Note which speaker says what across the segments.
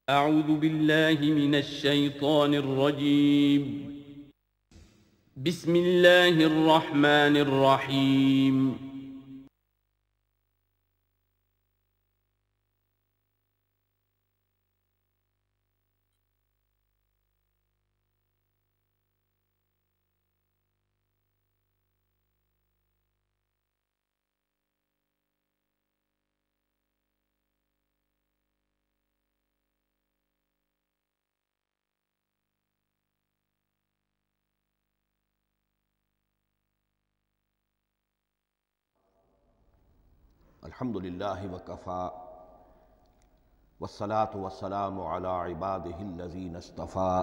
Speaker 1: أعوذ بالله من الشيطان الرجيم. بسم الله الرحمن الرحيم.
Speaker 2: الحمد للہ وکفا والصلاة والسلام علی عبادہ الذین اصطفیٰ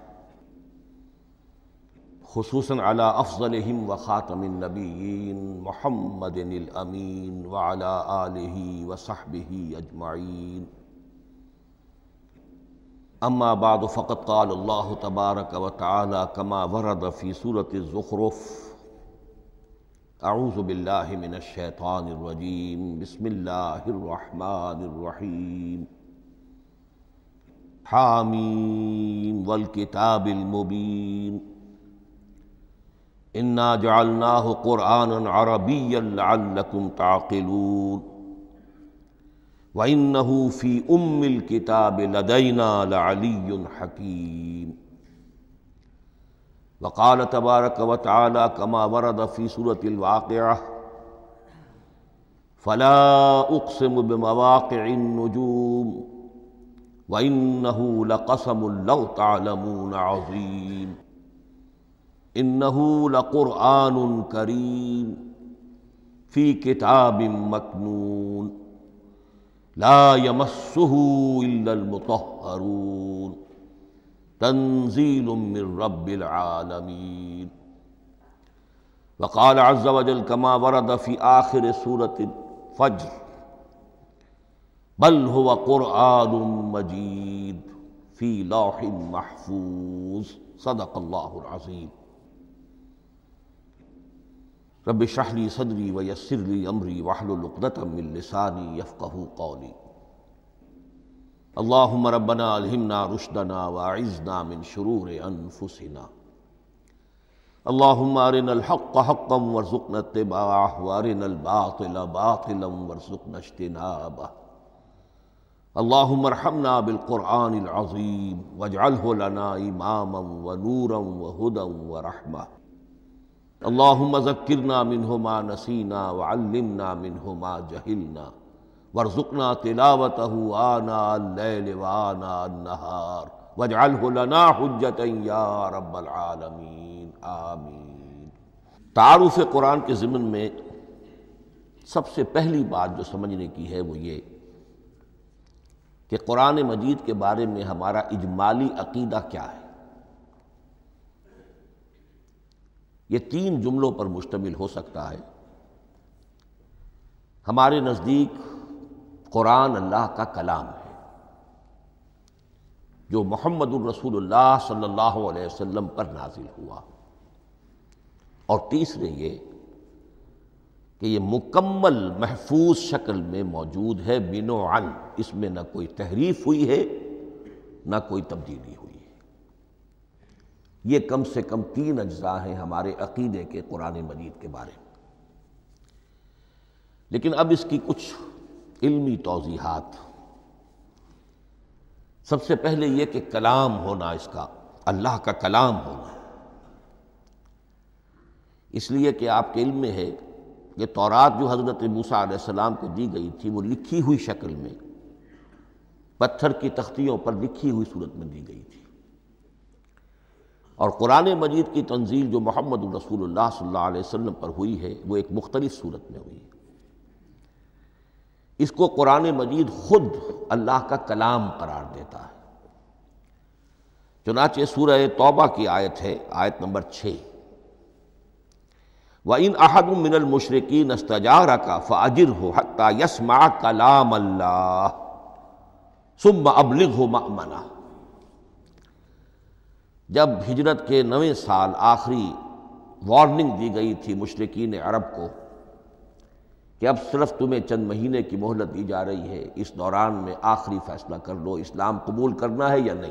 Speaker 2: خصوصاً علی افضلہم وخاتم النبیین محمد الامین وعلی آلہ وصحبہ اجمعین. اما بعد فقد قال اللہ تبارک وتعالی کما ورد فی سورۃ الزخرف: اعوذ باللہ من الشیطان الرجیم بسم اللہ الرحمن الرحیم. حامیم والکتاب المبین انا جعلناہ قرآنا عربیا لعلکم تعقلون وانہ فی ام الکتاب لدینا لعلی حکیم. وقال تبارک وتعالی کما ورد فی سورۃ الواقعہ: فلا اقسم بمواقع النجوم وانہ لقسم لو تعلمون عظیم انہ لقرآن کریم فی کتاب مکنون لا یمسہ الا المطہرون تنزیل من رب العالمین. وقال عز وجل کما ورد فی آخر سورۃ الفجر: بل هو قرآن مجید فی لوح محفوظ. صدق اللہ العظیم. رب اشرح لی صدری ویسر لی امری واحلل عقدۃ من لسانی یفقہوا قولی. اللہم ربنا الہمنا رشدنا واعذنا من شرور انفسنا. اللہم ارنا الحق حقا وارزقنا اتباعہ وارنا الباطل باطلا وارزقنا اجتنابہ. اللہم ارحمنا بالقرآن العظیم واجعلہ لنا اماما ونورا وہدی ورحمہ. اللہم ذکرنا منہ ما نسینا وعلمنا منہ ما جہلنا وارزقنا تلاوتہ آناء اللیل وآناء النہار واجعلہ لنا حجتا یا رب العالمین آمین. تعارف قرآن کے ضمن میں سب سے پہلی بات جو سمجھنے کی ہے وہ یہ کہ قرآن مجید کے بارے میں ہمارا اجمالی عقیدہ کیا ہے. یہ 3 جملوں پر مشتمل ہو سکتا ہے. ہمارے نزدیک قرآن اللہ کا کلام ہے جو محمد الرسول اللہ صلی اللہ علیہ وسلم پر نازل ہوا. اور تیسرے یہ کہ یہ مکمل محفوظ شکل میں موجود ہے بنوعاً، اس میں نہ کوئی تحریف ہوئی ہے نہ کوئی تبدیلی ہوئی ہے. یہ کم سے کم 3 اجزاء ہیں ہمارے عقیدے کے قرآن مجید کے بارے میں. لیکن اب اس کی کچھ علمی توضیحات. سب سے پہلے یہ کہ کلام ہونا، اس کا اللہ کا کلام ہونا، اس لیے کہ آپ کے علم میں ہے کہ تورات جو حضرت موسیٰ علیہ السلام کو دی گئی تھی وہ لکھی ہوئی شکل میں پتھر کی تختیوں پر لکھی ہوئی صورت میں دی گئی تھی، اور قرآن مجید کی تنزیل جو محمد الرسول اللہ صلی اللہ علیہ وسلم پر ہوئی ہے وہ ایک مختلف صورت میں ہوئی ہے. اس کو قرآن مجید خود اللہ کا کلام قرار دیتا ہے. چنانچہ سورہ توبہ کی آیت ہے، آیت نمبر 6: وَإِنْ أَحَدٌ مِّنَ الْمُشْرِكِينَ اسْتَجَارَكَ فَأَجِرْهُ حَتَّى يَسْمَعَ كَلَامَ اللَّهِ ثُمَّ أَبْلِغْهُ مَأْمَنَهُ. جب ہجرت کے 9ویں سال آخری وارننگ دی گئی تھی مشرکین عرب کو کہ اب صرف تمہیں چند مہینے کی مہلت دی جا رہی ہے، اس دوران میں آخری فیصلہ کر لو اسلام قبول کرنا ہے یا نہیں،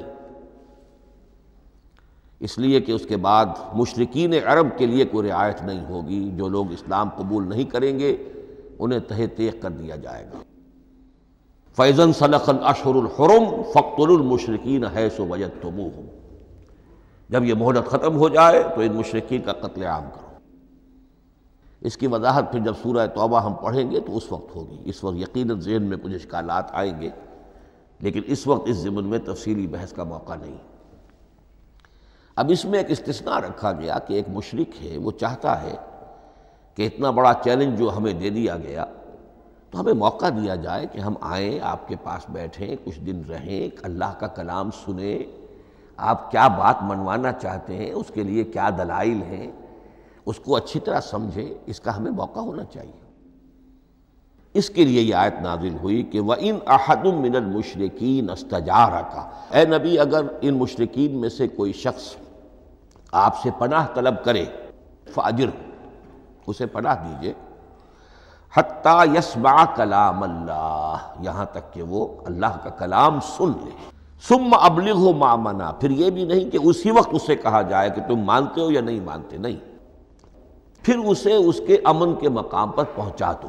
Speaker 2: اس لیے کہ اس کے بعد مشرکین عرب کے لیے کوئی رعایت نہیں ہوگی، جو لوگ اسلام قبول نہیں کریں گے انہیں تہہ تیغ کر دیا جائے گا۔ فَإِذَا انْسَلَخَ الْأَشْهُرُ الْحُرُمُ فَاقْتُلُوا الْمُشْرِكِينَ حَيْثُ وَجَدتُّمُوهُمْ، جب یہ مہلت ختم ہو جائے تو ان مشرکین کا قتل عام کرو۔ اس کی وضاحت پھر جب سورہ توبہ ہم پڑھیں گے تو اس وقت ہوگی، اس وقت یقیناً ذہن میں کچھ اشکالات آئیں گے، لیکن اس وقت اس ضمن میں تفصیلی بحث کا موقع نہیں۔ اب اس میں ایک استثناء رکھا گیا کہ ایک مشرک ہے، وہ چاہتا ہے کہ اتنا بڑا چیلنج جو ہمیں دے دیا گیا تو ہمیں موقع دیا جائے کہ ہم آئیں، آپ کے پاس بیٹھیں، کچھ دن رہیں، اللہ کا کلام سنیں، آپ کیا بات منوانا چاہتے ہیں، اس کے لیے کیا دلائل ہیں، اس کو اچھی طرح سمجھیں، اس کا ہمیں موقع ہونا چاہیے۔ اس کے لیے یہ آیت نازل ہوئی کہ وَإِنْ أَحَدٌ مِّنَ الْمُشْرِكِينَ اسْتَجَارَكَ، اے نبی اگر ان مشرکین میں سے کوئی شخص آپ سے پناہ طلب کرے فَأَجِرْهُ، اسے پناہ دیجئے، حَتَّى يَسْمَعَ كَلَامَ اللَّهِ، یہاں تک کہ وہ اللہ کا کلام سن لے، ثُمَّ أَبْلِغْهُ مَأْمَنًا، پھر یہ بھی نہیں کہ اسی وقت اسے کہا جائے کہ تم مانتے ہو یا نہیں مانتے، نہیں، پھر اسے اس کے امن کے مقام پر پہنچا دو۔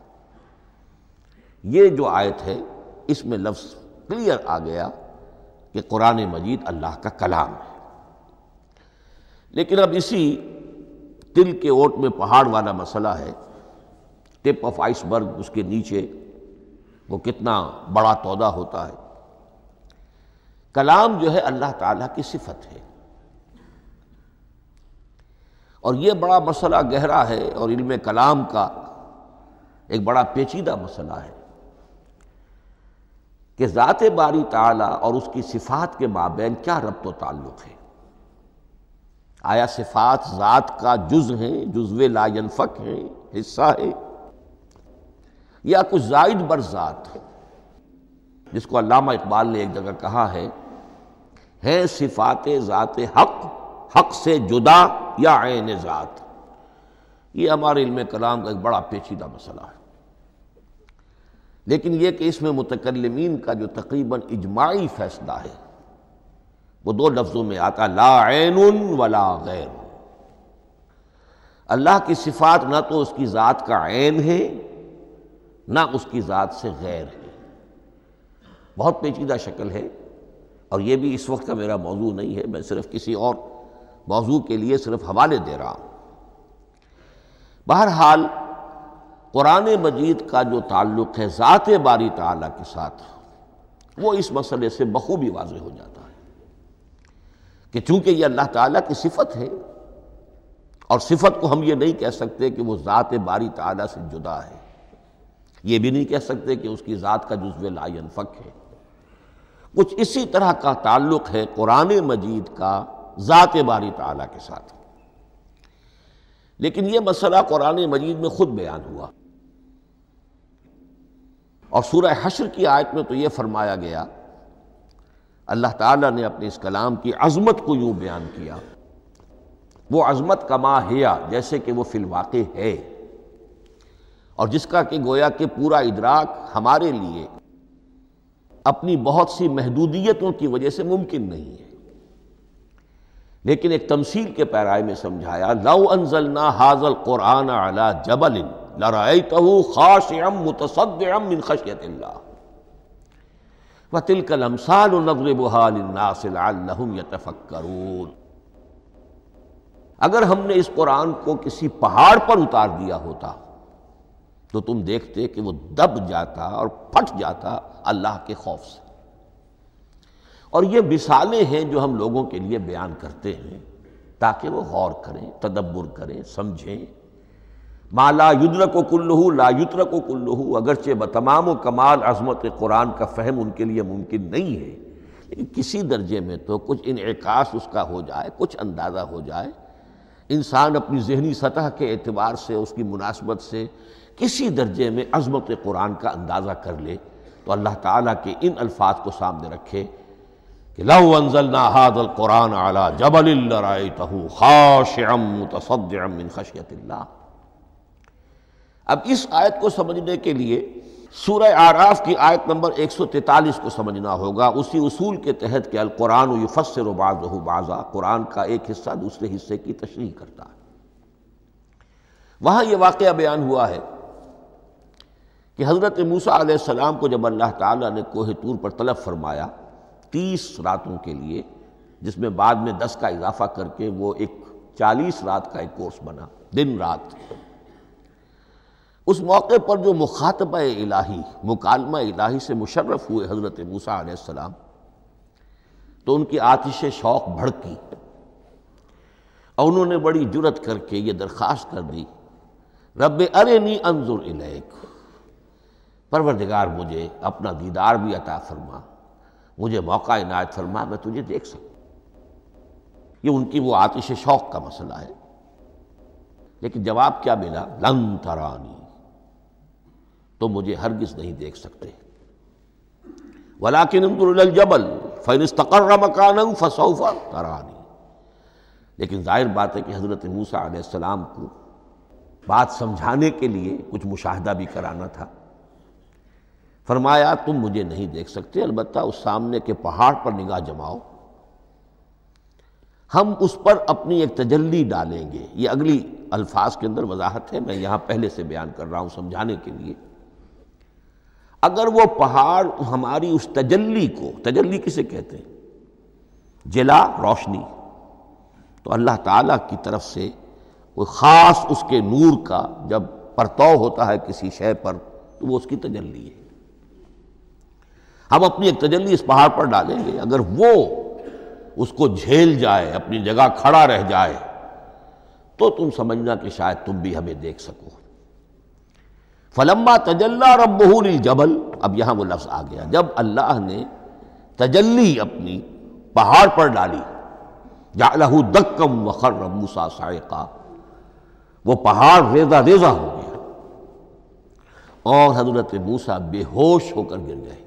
Speaker 2: یہ جو آیت ہے اس میں لفظ کلیئر آ گیا کہ قرآن مجید اللہ کا کلام ہے، لیکن اب اسی تل کے اوٹ میں پہاڑ والا مسئلہ ہے، ٹپ آف آئس برگ، اس کے نیچے وہ کتنا بڑا تودہ ہوتا ہے۔ کلام جو ہے اللہ تعالیٰ کی صفت ہے، اور یہ بڑا مسئلہ گہرا ہے، اور علم کلام کا ایک بڑا پیچیدہ مسئلہ ہے کہ ذات باری تعالیٰ اور اس کی صفات کے مابین کیا ربط و تعلق ہے۔ آیا صفات ذات کا جز ہیں، جزو لا ینفک ہیں، حصہ ہے، یا کچھ زائد بر ذات، جس کو علامہ اقبال نے ایک جگہ کہا ہے صفات ذات حق، حق سے جدا یا عین ذات۔ یہ ہمارے علم کلام کا ایک بڑا پیچیدہ مسئلہ ہے، لیکن یہ کہ اس میں متکلمین کا جو تقریباً اجماعی فیصلہ ہے وہ دو لفظوں میں آتا، لا عین ولا غیر۔ اللہ کی صفات نہ تو اس کی ذات کا عین ہے نہ اس کی ذات سے غیر ہے، بہت پیچیدہ شکل ہے، اور یہ بھی اس وقت کا میرا موضوع نہیں ہے، میں صرف کسی اور موضوع کے لیے صرف حوالے دے رہا ہوں۔ بہرحال قرآن مجید کا جو تعلق ہے ذات باری تعالیٰ کے ساتھ، وہ اس مسئلے سے بخوبی واضح ہو جاتا ہے کہ چونکہ یہ اللہ تعالیٰ کی صفت ہے، اور صفت کو ہم یہ نہیں کہہ سکتے کہ وہ ذات باری تعالیٰ سے جدا ہے، یہ بھی نہیں کہہ سکتے کہ اس کی ذات کا جزو لا ینفک ہے۔ کچھ اسی طرح کا تعلق ہے قرآن مجید کا ذات باری تعالیٰ کے ساتھ، لیکن یہ مسئلہ قرآن مجید میں خود بیان ہوا، اور سورہ حشر کی آیت میں تو یہ فرمایا گیا، اللہ تعالیٰ نے اپنے اس کلام کی عظمت کو یوں بیان کیا، وہ عظمت کما ہیا، جیسے کہ وہ فی الواقع ہے، اور جس کا کہ گویا کہ پورا ادراک ہمارے لیے اپنی بہت سی محدودیتوں کی وجہ سے ممکن نہیں ہے، لیکن ایک تمثیل کے پیرائے میں سمجھایا، لو انزلنا ھذا القرآن علی جبل لرأیتہ خاشعا متصدعا من خشیۃ اللہ وتلک الامثال نضربها للناس لعلہم یتفکرون۔ اگر ہم نے اس قرآن کو کسی پہاڑ پر اتار دیا ہوتا تو تم دیکھتے کہ وہ دب جاتا اور پھٹ جاتا اللہ کے خوف سے۔ اور یہ مثالیں ہیں جو ہم لوگوں کے لیے بیان کرتے ہیں تاکہ وہ غور کریں، تدبر کریں، سمجھیں۔ ما لا یدرک کلہ لا یترک کلہ، اگرچہ بتمام و کمال عظمت قرآن کا فہم ان کے لیے ممکن نہیں ہے، لیکن کسی درجے میں تو کچھ انعکاس اس کا ہو جائے، کچھ اندازہ ہو جائے، انسان اپنی ذہنی سطح کے اعتبار سے، اس کی مناسبت سے کسی درجے میں عظمت قرآن کا اندازہ کر لے، تو اللہ تعالیٰ کے ان الفاظ کو سامنے رکھے کہ لو انزلنا ھذا القرآن علی جبل لرأیتہ خاشعا متصدعا من خشیۃ اللہ۔ اب اس آیت کو سمجھنے کے لیے سورہ اعراف کی آیت نمبر 143 کو سمجھنا ہوگا، اسی اصول کے تحت کہ القرآن یفسر بعضہ بعضا، قرآن کا ایک حصہ دوسرے حصے کی تشریح کرتا ہے۔ وہاں یہ واقعہ بیان ہوا ہے کہ حضرت موسیٰ علیہ السلام کو جب اللہ تعالیٰ نے کوہ طور پر طلب فرمایا 30 راتوں کے لیے، جس میں بعد میں 10 کا اضافہ کر کے وہ ایک 40 رات کا ایک کورس بنا، دن رات، اس موقع پر جو مخاطبہ الہی، مکالمہ الہی سے مشرف ہوئے حضرت موسیٰ علیہ السلام، تو ان کی آتش شوق بھڑکی اور انہوں نے بڑی جرأت کر کے یہ درخواست کر دی، رب ارنی انظر الیک، پروردگار مجھے اپنا دیدار بھی عطا فرما، مجھے موقع عنایت فرما، میں تجھے دیکھ سکوں۔ یہ ان کی وہ آتش شوق کا مسئلہ ہے، لیکن جواب کیا ملا؟ لن ترانی، تو مجھے ہرگز نہیں دیکھ سکتے، ولیکن انظر الی الجبل فإن استقر مکانہ فسوف ترانی۔ لیکن ظاہر بات ہے کہ حضرت موسیٰ علیہ السلام کو بات سمجھانے کے لیے کچھ مشاہدہ بھی کرانا تھا۔ فرمایا تم مجھے نہیں دیکھ سکتے، البتہ اس سامنے کے پہاڑ پر نگاہ جماؤ، ہم اس پر اپنی ایک تجلی ڈالیں گے۔ یہ اگلی الفاظ کے اندر وضاحت ہے، میں یہاں پہلے سے بیان کر رہا ہوں سمجھانے کے لیے۔ اگر وہ پہاڑ ہماری اس تجلی کو، تجلی کسے کہتے ہیں؟ جلا، روشنی، تو اللہ تعالیٰ کی طرف سے وہ خاص اس کے نور کا جب پرتو ہوتا ہے کسی شے پر تو وہ اس کی تجلی ہے۔ ہم اپنی ایک تجلی اس پہاڑ پر ڈالیں گے، اگر وہ اس کو جھیل جائے، اپنی جگہ کھڑا رہ جائے، تو تم سمجھنا کہ شاید تم بھی ہمیں دیکھ سکو۔ فلما تجلی ربہ للجبل، اب یہاں وہ لفظ آ گیا، جب اللہ نے تجلی اپنی پہاڑ پر ڈالی، جعلہ دکا وخر موسیٰ صعقا، وہ پہاڑ ریزہ ریزہ ہو گیا اور حضرت موسیٰ بے ہوش ہو کر گر گئے۔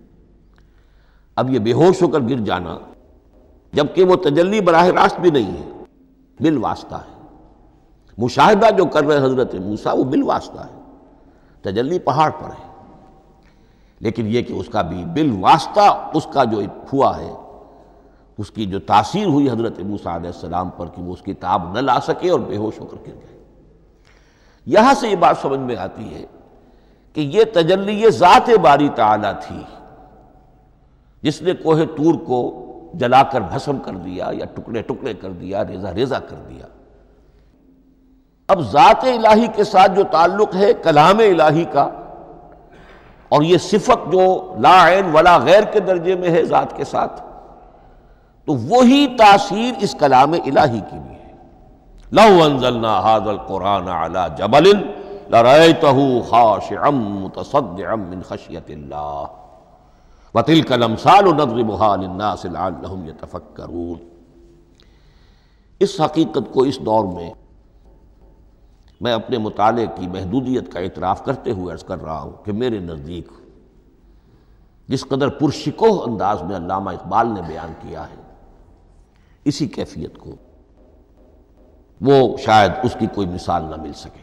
Speaker 2: اب یہ بے ہوش ہو کر گر جانا، جبکہ وہ تجلی براہ راست بھی نہیں ہے، بالواسطہ ہے۔ مشاہدہ جو کر رہے حضرت موسیٰ وہ بالواسطہ ہے، تجلی پہاڑ پر ہے، لیکن یہ کہ اس کا بھی بالواسطہ اس کا جو ہوا ہے، اس کی جو تاثیر ہوئی حضرت موسیٰ علیہ السلام پر کہ وہ اس کی تاب نہ لا سکے اور بے ہوش ہو کر گر گئے۔ یہاں سے یہ بات سمجھ میں آتی ہے کہ یہ تجلی یہ ذات باری تعالیٰ تھی جس نے کوہ طور کو جلا کر بھسم کر دیا یا ٹکڑے ٹکڑے کر دیا، ریزہ ریزہ کر دیا۔ اب ذات الہی کے ساتھ جو تعلق ہے کلام الہی کا، اور یہ صفت جو لا عین ولا غیر کے درجے میں ہے ذات کے ساتھ، تو وہی تاثیر اس کلام الہی کی بھی ہے۔ لو انزلنا هذا القرآن على جبل لرأيته خاشعا متصدعا من خشية الله وَتِلْكَ الْأَمْثَالُ نَضْرِبُهَا لِلنَّاسِ لَعَلَّهُمْ يَتَفَكَّرُونَ۔ اس حقیقت کو اس دور میں میں اپنے مطالعے کی محدودیت کا اعتراف کرتے ہوئے عرض کر رہا ہوں کہ میرے نزدیک جس قدر پرشکوہ انداز میں علامہ اقبال نے بیان کیا ہے، اسی کیفیت کو وہ شاید اس کی کوئی مثال نہ مل سکے۔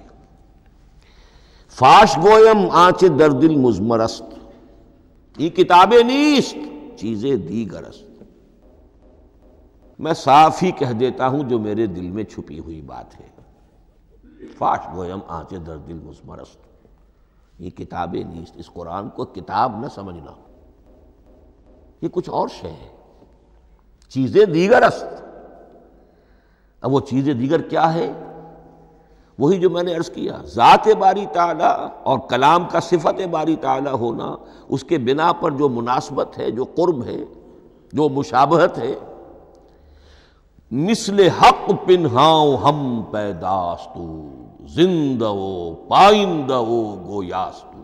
Speaker 2: فاش گویم آنچ در دل مزمرست، یہ کتابیں نیست چیزیں دیگرست، میں صاف ہی کہہ دیتا ہوں جو میرے دل میں چھپی ہوئی بات ہے۔ فاش گویم آنچ در دل مزمرست، یہ کتابیں نیست، اس قرآن کو کتاب نہ سمجھنا، یہ کچھ اور شے ہے، چیزیں دیگرست۔ اب وہ چیزیں دیگر کیا ہے؟ وہی جو میں نے عرض کیا، ذات باری تعالیٰ اور کلام کا صفت باری تعالیٰ ہونا، اس کے بنا پر جو مناسبت ہے، جو قرب ہے، جو مشابہت ہے۔ مثل حق پنہاؤ ہم پیداستو، زندہ و پائندہ و گویاستو۔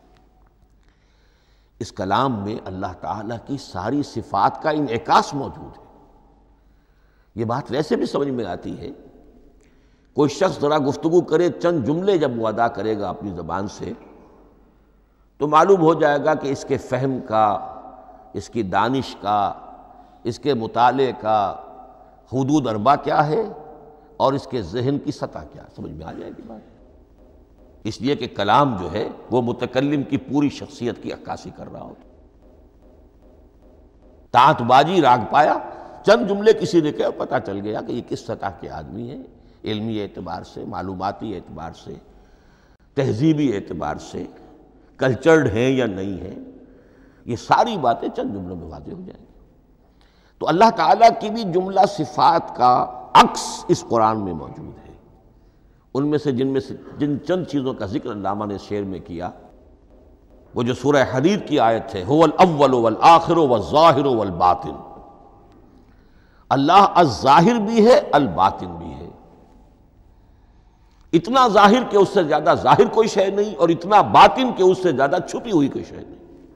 Speaker 2: اس کلام میں اللہ تعالیٰ کی ساری صفات کا انعکاس موجود ہے۔ یہ بات ویسے بھی سمجھ میں آتی ہے، کوئی شخص ذرا گفتگو کرے، چند جملے جب وہ ادا کرے گا اپنی زبان سے، تو معلوم ہو جائے گا کہ اس کے فہم کا، اس کی دانش کا، اس کے مطالعے کا حدود اربع کیا ہے اور اس کے ذہن کی سطح کیا، سمجھ میں آ جائے گی بات۔ اس لیے کہ کلام جو ہے وہ متکلم کی پوری شخصیت کی عکاسی کر رہا ہوتا. تانت بازی راگ پایا، چند جملے کسی نے کہا، پتہ چل گیا کہ یہ کس سطح کے آدمی ہیں، علمی اعتبار سے، معلوماتی اعتبار سے، تہذیبی اعتبار سے، کلچرڈ ہیں یا نہیں ہیں. یہ ساری باتیں چند جملوں میں واضح ہو جائیں گی. تو اللہ تعالیٰ کی بھی جملہ صفات کا عکس اس قرآن میں موجود ہے. ان میں سے جن چند چیزوں کا ذکر علامہ نے شعر میں کیا، وہ جو سورہ حدید کی آیت ہے، هو الاول والآخر والظاہر والباطن. اللہ الظاہر بھی ہے، الباطن بھی ہے. اتنا ظاہر کہ اس سے زیادہ ظاہر کوئی شے نہیں، اور اتنا باطن کہ اس سے زیادہ چھپی ہوئی کوئی شے نہیں.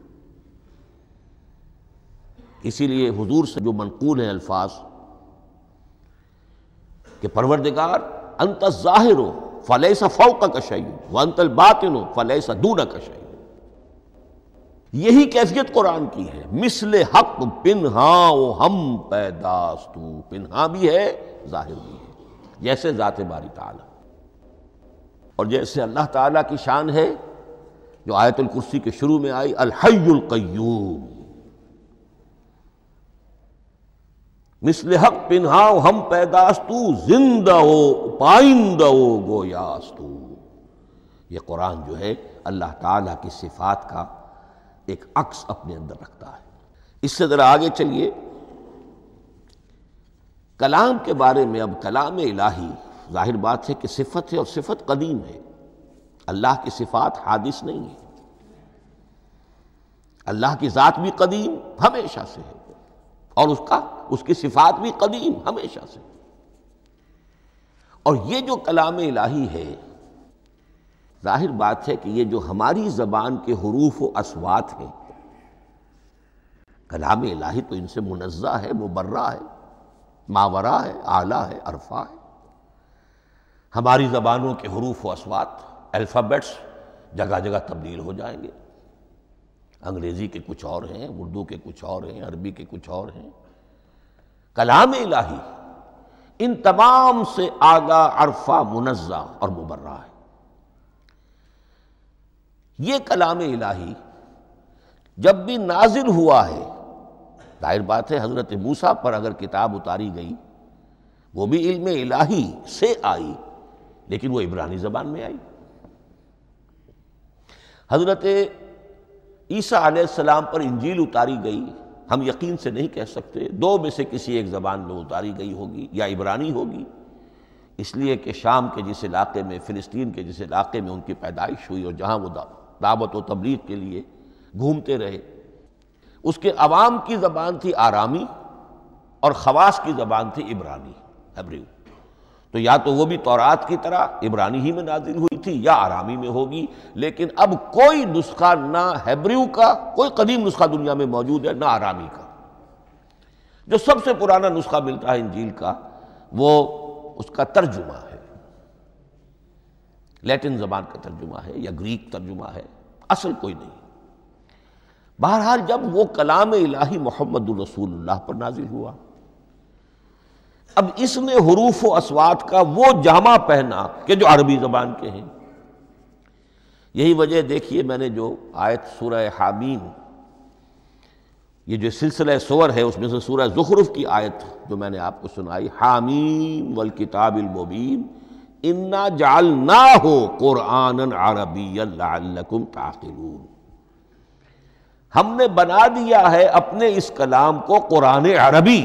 Speaker 2: اسی لیے حضور سے جو منقول ہیں الفاظ کہ پروردگار انت الظاہر فلیس فوقک شیء وانت الباطن فلیس دونک شیء. یہی کیفیت قرآن کی ہے. مثل حق پنہاں و ہم پیداستو، پنہاں بھی ہے ظاہر بھی ہے، جیسے ذات باری تعالی. اور جیسے اللہ تعالیٰ کی شان ہے جو آیت الکرسی کے شروع میں آئی، الحی القیوم. مثل حق پنہاں و ہم پیداستو، زندہ و پائندہ و گویاستو. یہ قرآن جو ہے اللہ تعالیٰ کی صفات کا ایک عکس اپنے اندر رکھتا ہے. اس سے ذرا آگے چلیے. کلام کے بارے میں اب کلام الہی ظاہر بات ہے کہ صفت ہے، اور صفت قدیم ہے. اللہ کی صفات حادث نہیں ہے. اللہ کی ذات بھی قدیم ہمیشہ سے ہے، اور اس کی صفات بھی قدیم ہمیشہ سے. اور یہ جو کلام الہی ہے، ظاہر بات ہے کہ یہ جو ہماری زبان کے حروف و اصوات ہیں، کلام الہی تو ان سے منزہ ہے، مبرہ ہے، ماورا ہے، اعلیٰ ہے، عرفہ ہے. ہماری زبانوں کے حروف و اصوات، الفابیٹس جگہ جگہ تبدیل ہو جائیں گے. انگریزی کے کچھ اور ہیں، اردو کے کچھ اور ہیں، عربی کے کچھ اور ہیں. کلام الہی ان تمام سے آگاہ، عرفہ، منزہ اور مبرہ ہے. یہ کلام الہی جب بھی نازل ہوا ہے، ظاہر بات ہے حضرت موسیٰ پر اگر کتاب اتاری گئی وہ بھی علم الہی سے آئی، لیکن وہ عبرانی زبان میں آئی. حضرت عیسیٰ علیہ السلام پر انجیل اتاری گئی، ہم یقین سے نہیں کہہ سکتے، دو میں سے کسی ایک زبان میں اتاری گئی ہوگی، یا عبرانی ہوگی، اس لیے کہ شام کے جس علاقے میں، فلسطین کے جس علاقے میں ان کی پیدائش ہوئی اور جہاں وہ دعوت و تبلیغ کے لیے گھومتے رہے، اس کے عوام کی زبان تھی آرامی، اور خواص کی زبان تھی عبرانی، ہیبریو. تو یا تو وہ بھی تورات کی طرح عبرانی ہی میں نازل ہوئی تھی، یا آرامی میں ہوگی. لیکن اب کوئی نسخہ نہ ہیبریو کا، کوئی قدیم نسخہ دنیا میں موجود ہے، نہ آرامی کا. جو سب سے پرانا نسخہ ملتا ہے انجیل کا، وہ اس کا ترجمہ ہے، لیٹن زبان کا ترجمہ ہے یا گریک ترجمہ ہے، اصل کوئی نہیں. بہرحال جب وہ کلام الہی محمد الرسول اللہ پر نازل ہوا، اب اس نے حروف و اصوات کا وہ جامہ پہنا کہ جو عربی زبان کے ہیں. یہی وجہ دیکھیے، میں نے جو آیت سورہ حامیم، یہ جو سلسلہ سور ہے اس میں سے سورہ زخرف کی آیت جو میں نے آپ کو سنائی، حامیم والکتاب المبین انا جعلناہ قرآنا عربیا لعلکم تعقلون. ہم نے بنا دیا ہے اپنے اس کلام کو قرآن عربی،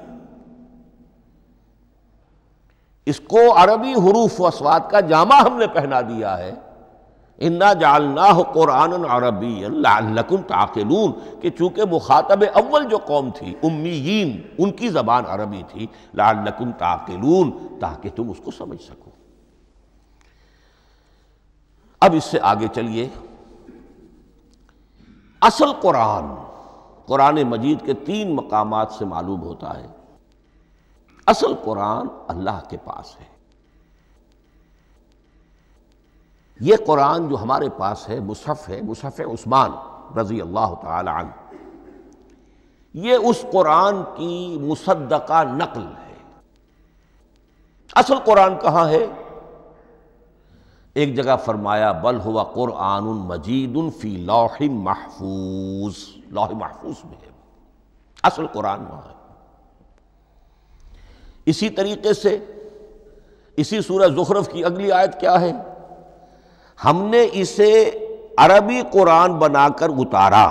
Speaker 2: اس کو عربی حروف و اصوات کا جامہ ہم نے پہنا دیا ہے. انا جعلناہ قرآنا عربیا لعلکم تعقلون، کہ چونکہ مخاطب اول جو قوم تھی امیین، ان کی زبان عربی تھی، لعلکم تعقلون، تاکہ تم اس کو سمجھ سکو. اب اس سے آگے چلیے. اصل قرآن مجید کے 3 مقامات سے معلوم ہوتا ہے. اصل قرآن اللہ کے پاس ہے. یہ قرآن جو ہمارے پاس ہے مصحف عثمان رضی اللہ تعالی عنہ، یہ اس قرآن کی مصدقہ نقل ہے. اصل قرآن کہاں ہے؟ ایک جگہ فرمایا بل ہوا قرآن مجید فی لوح محفوظ، لوح محفوظ میں ہے، اصل قرآن وہاں ہے۔ اسی طریقے سے اسی سورہ زخرف کی اگلی آیت کیا ہے؟ ہم نے اسے عربی قرآن بنا کر اتارا،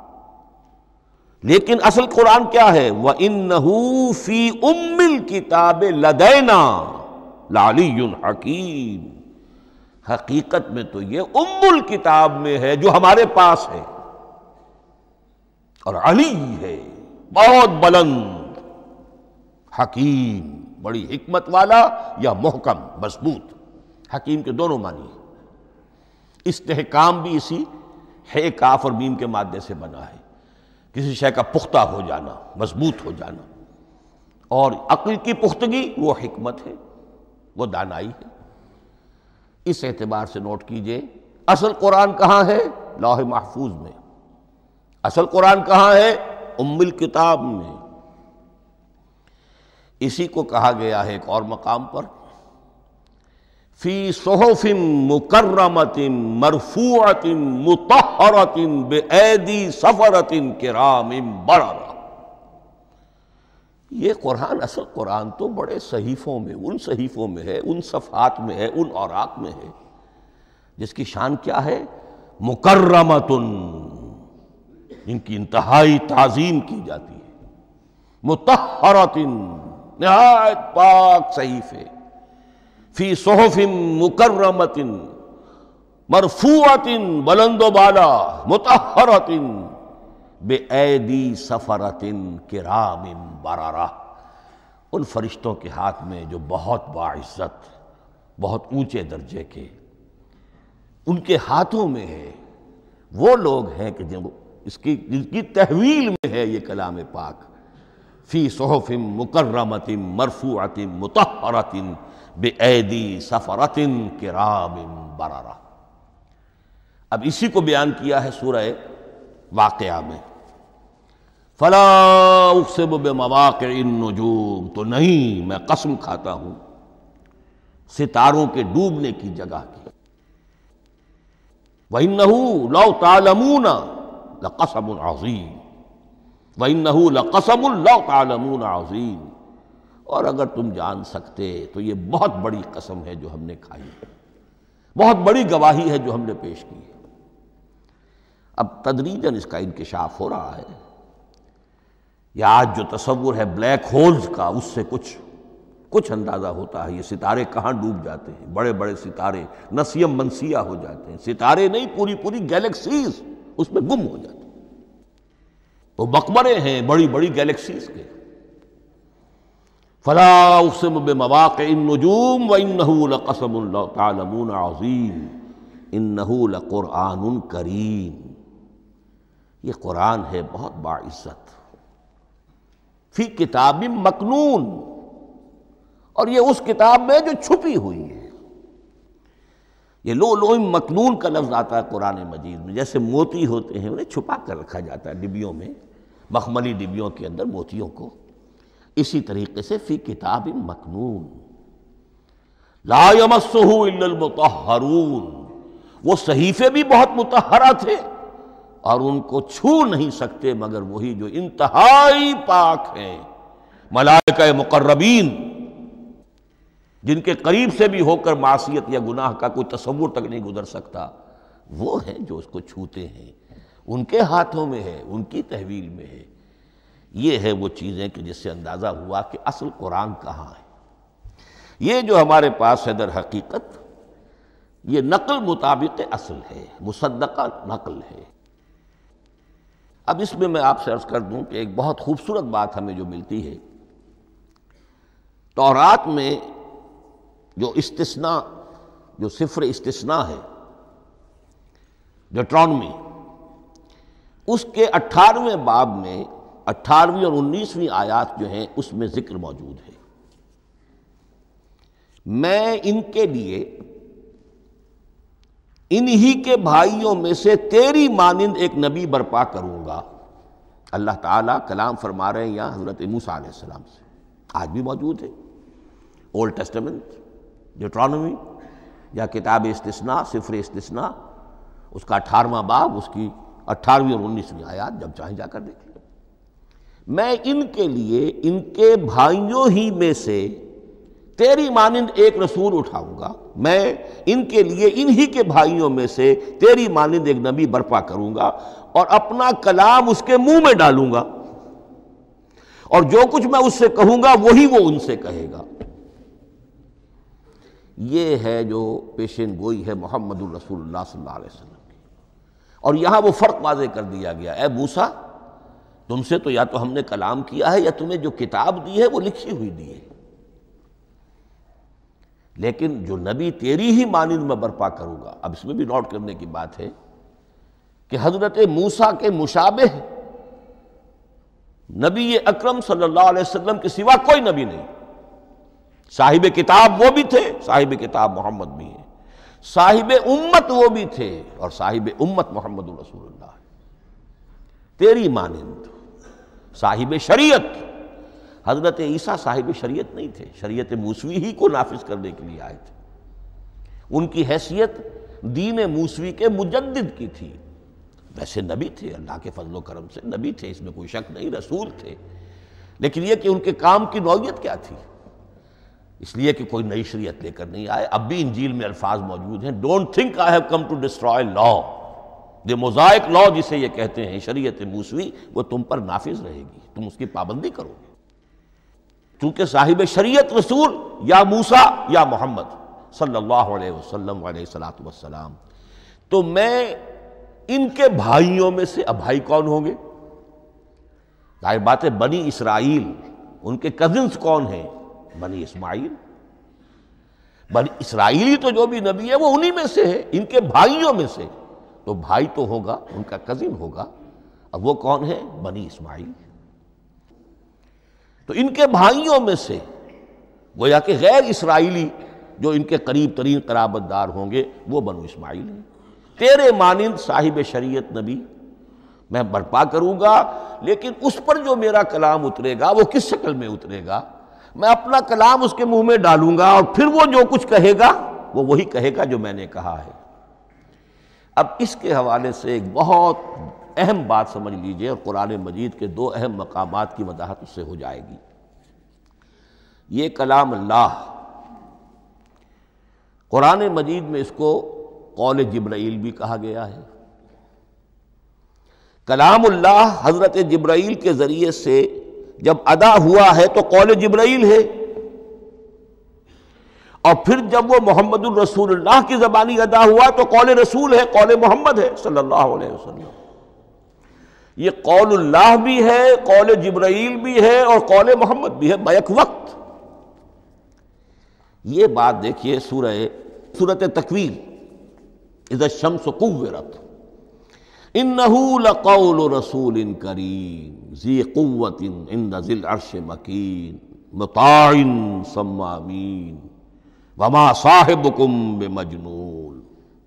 Speaker 2: لیکن اصل قرآن کیا ہے؟ وَإِنَّهُ فِي أُمِّ الْكِتَابِ لَدَيْنَا لَعَلِيٌّ حَكِيمٌ، حقیقت میں تو یہ ام الکتاب میں ہے جو ہمارے پاس ہے، اور علی ہے، بہت بلند، حکیم، بڑی حکمت والا، یا محکم مضبوط۔ حکیم کے دونوں معنی ہیں۔ استحکام بھی اسی ہے کاف اور میم کے مادے سے بنا ہے، کسی شے کا پختہ ہو جانا، مضبوط ہو جانا، اور عقل کی پختگی وہ حکمت ہے، وہ دانائی ہے۔ اس اعتبار سے نوٹ کیجئے اصل قرآن کہاں ہے؟ لوح محفوظ میں۔ اصل قرآن کہاں ہے؟ ام الکتاب میں۔ اسی کو کہا گیا ہے ایک اور مقام پر فی صحف مکرمۃ مرفوعۃ مطہرۃ بایدی سفرۃ کرام بررہ۔ یہ قرآن، اصل قرآن تو بڑے صحیفوں میں، ان صحیفوں میں ہے، ان صفحات میں ہے، ان اوراق میں ہے، جس کی شان کیا ہے؟ مکرمۃ، ان کی انتہائی تعظیم کی جاتی ہے، مطہرۃ، نہایت پاک صحیفے، فی صحف مکرمۃ، مرفوعۃ، بلند و بالا، مطہرۃ، بِأَيْدِي سَفَرَةٍ كِرَامٍ بَرَرَةٍ، ان فرشتوں کے ہاتھ میں جو بہت باعزت، بہت اونچے درجے کے، ان کے ہاتھوں میں ہے۔ وہ لوگ ہیں کہ جن کی تحویل میں ہے یہ کلام پاک، فی صحف مکرمۃ مرفوعۃ مطہرۃ بِأَيْدِي سَفَرَةٍ كِرَامٍ بَرَرَةٍ۔ اب اسی کو بیان کیا ہے سورہ واقعہ میں، فلا اقسم بمواقع النجوم، تو نہیں، میں قسم کھاتا ہوں ستاروں کے ڈوبنے کی جگہ کی۔ وَإِنَّهُ لَوْ تَعْلَمُونَ لَقَسَمٌ عَظِيمٌ، وَإِنَّهُ لَقَسَمٌ لَوْ تَعْلَمُونَ عَظِيمٌ، اور اگر تم جان سکتے تو یہ بہت بڑی قسم ہے جو ہم نے کھائی ہے، بہت بڑی گواہی ہے جو ہم نے پیش کی ہے۔ اب تدریجاً اس کا انکشاف ہو رہا ہے۔ یہ آج جو تصور ہے بلیک ہولز کا، اس سے کچھ اندازہ ہوتا ہے یہ ستارے کہاں ڈوب جاتے ہیں، بڑے بڑے ستارے نسیم منسیہ ہو جاتے ہیں، ستارے نہیں، پوری گیلیکسیز اس میں گم ہو جاتے ہیں، وہ مقبرے ہیں بڑی بڑی گیلیکسیز کے۔ فلا اقسم بمواقع النجوم وانه لقسم لو تعلمون عظیم انه لقرآن کریم، یہ قرآن ہے بہت باعزت، فی کتاب مکنون، اور یہ اس کتاب میں جو چھپی ہوئی ہے۔ یہ لؤلؤ مکنون کا لفظ آتا ہے قرآن مجید میں، جیسے موتی ہوتے ہیں انہیں چھپا کر رکھا جاتا ہے ڈبیوں میں، مخملی ڈبیوں کے اندر موتیوں کو، اسی طریقے سے فی کتاب مکنون، لا یمسہ الا المطہرون، وہ صحیفے بھی بہت مطہرہ تھے اور ان کو چھو نہیں سکتے مگر وہی جو انتہائی پاک ہیں، ملائکہ مقربین، جن کے قریب سے بھی ہو کر معصیت یا گناہ کا کوئی تصور تک نہیں گزر سکتا، وہ ہیں جو اس کو چھوتے ہیں، ان کے ہاتھوں میں ہے، ان کی تحویل میں ہے۔ یہ ہے وہ چیزیں کہ جس سے اندازہ ہوا کہ اصل قرآن کہاں ہے۔ یہ جو ہمارے پاس ہے در حقیقت یہ نقل مطابق اصل ہے، مصدقہ نقل ہے۔ اب اس میں آپ سے عرض کر دوں کہ ایک بہت خوبصورت بات ہمیں جو ملتی ہے، تورات میں جو استثناء، جو صفر استثناء ہے، ڈیوٹرانومی، اس کے 18ویں باب میں 18ویں اور 19ویں آیات جو ہیں اس میں ذکر موجود ہے، میں ان کے لیے انہی کے بھائیوں میں سے تیری مانند ایک نبی برپا کروں گا۔ اللہ تعالیٰ کلام فرما رہے ہیں یہاں حضرت موسیٰ علیہ السلام سے، آج بھی موجود ہے، اولڈ ٹیسٹمنٹ، ڈیوٹرانومی، یا کتاب استثناء صفر استثناء اس کا 18واں باب، اس کی 18ویں اور 19ویں آیات، جب چاہیں جا کر دیکھ لیں۔ میں ان کے لیے ان کے بھائیوں ہی میں سے تیری مانند ایک رسول اٹھاؤں گا، میں ان کے لیے انہی کے بھائیوں میں سے تیری مانند ایک نبی برپا کروں گا اور اپنا کلام اس کے منہ میں ڈالوں گا، اور جو کچھ میں اس سے کہوں گا وہی وہ ان سے کہے گا۔ یہ ہے جو پیشین گوئی ہے محمد الرسول اللہ صلی اللہ علیہ وسلم کی۔ اور یہاں وہ فرق واضح کر دیا گیا، اے موسیٰ تم سے تو یا تو ہم نے کلام کیا ہے یا تمہیں جو کتاب دی ہے وہ لکھی ہوئی دی ہے، لیکن جو نبی تیری ہی مانند میں برپا کروں گا۔ اب اس میں بھی نوٹ کرنے کی بات ہے کہ حضرت موسیٰ کے مشابہ نبی اکرم صلی اللہ علیہ وسلم کے سوا کوئی نبی نہیں۔ صاحب کتاب وہ بھی تھے، صاحب کتاب محمد بھی ہیں، صاحب امت وہ بھی تھے، اور صاحب امت محمد رسول اللہ ہے تیری مانند۔ صاحب شریعت، حضرت عیسیٰ صاحب شریعت نہیں تھے، شریعت موسوی ہی کو نافذ کرنے کے لیے آئے تھے۔ ان کی حیثیت دین موسوی کے مجدد کی تھی، ویسے نبی تھے، اللہ کے فضل و کرم سے نبی تھے، اس میں کوئی شک نہیں، رسول تھے، لیکن یہ کہ ان کے کام کی نوعیت کیا تھی، اس لیے کہ کوئی نئی شریعت لے کر نہیں آئے۔ اب بھی انجیل میں الفاظ موجود ہیں، don't think I have come to destroy law, the Mosaic law جسے یہ کہتے ہیں، شریعت موسوی، وہ تم پر نافذ رہے گی، تم اس کی پابندی کرو گے، چونکہ صاحب شریعت رسول یا موسیٰ یا محمد صلی اللہ علیہ وسلم علیہ الصلوۃ والسلام۔ تو میں ان کے بھائیوں میں سے، اب بھائی کون ہوں گے؟ ظاہر بات ہے بنی اسرائیل، ان کے کزنز کون ہیں؟ بنی اسماعیل۔ بنی اسرائیلی تو جو بھی نبی ہے وہ انہی میں سے ہے، ان کے بھائیوں میں سے، تو بھائی تو ہوگا، ان کا کزن ہوگا، اب وہ کون ہے؟ بنی اسماعیل۔ تو ان کے بھائیوں میں سے گویا کہ غیر اسرائیلی جو ان کے قریب ترین قرابت دار ہوں گے وہ بنو اسماعیل ہیں۔ تیرے مانند صاحب شریعت نبی میں برپا کروں گا، لیکن اس پر جو میرا کلام اترے گا وہ کس شکل میں اترے گا؟ میں اپنا کلام اس کے منہ میں ڈالوں گا، اور پھر وہ جو کچھ کہے گا وہ وہی کہے گا جو میں نے کہا ہے۔ اب اس کے حوالے سے ایک بہت اہم بات سمجھ لیجئے، اور قرآن مجید کے دو اہم مقامات کی وضاحت اس سے ہو جائے گی۔ یہ کلام اللہ، قرآن مجید میں اس کو قول جبرائیل بھی کہا گیا ہے۔ کلام اللہ حضرت جبرائیل کے ذریعے سے جب ادا ہوا ہے تو قول جبرائیل ہے، اور پھر جب وہ محمد الرسول اللہ کی زبانی ادا ہوا تو قول رسول ہے، قول محمد ہے صلی اللہ علیہ وسلم۔ یہ قول اللہ بھی ہے، قول جبرائیل بھی ہے، اور قول محمد بھی ہے بیک وقت۔ یہ بات دیکھیے سورۃ تکویر، اذا الشمس کورت، انہ لقول رسول کریم ذی قوت عند ذی العرش مکین مطاع ثم امین وما صاحبکم بمجنون۔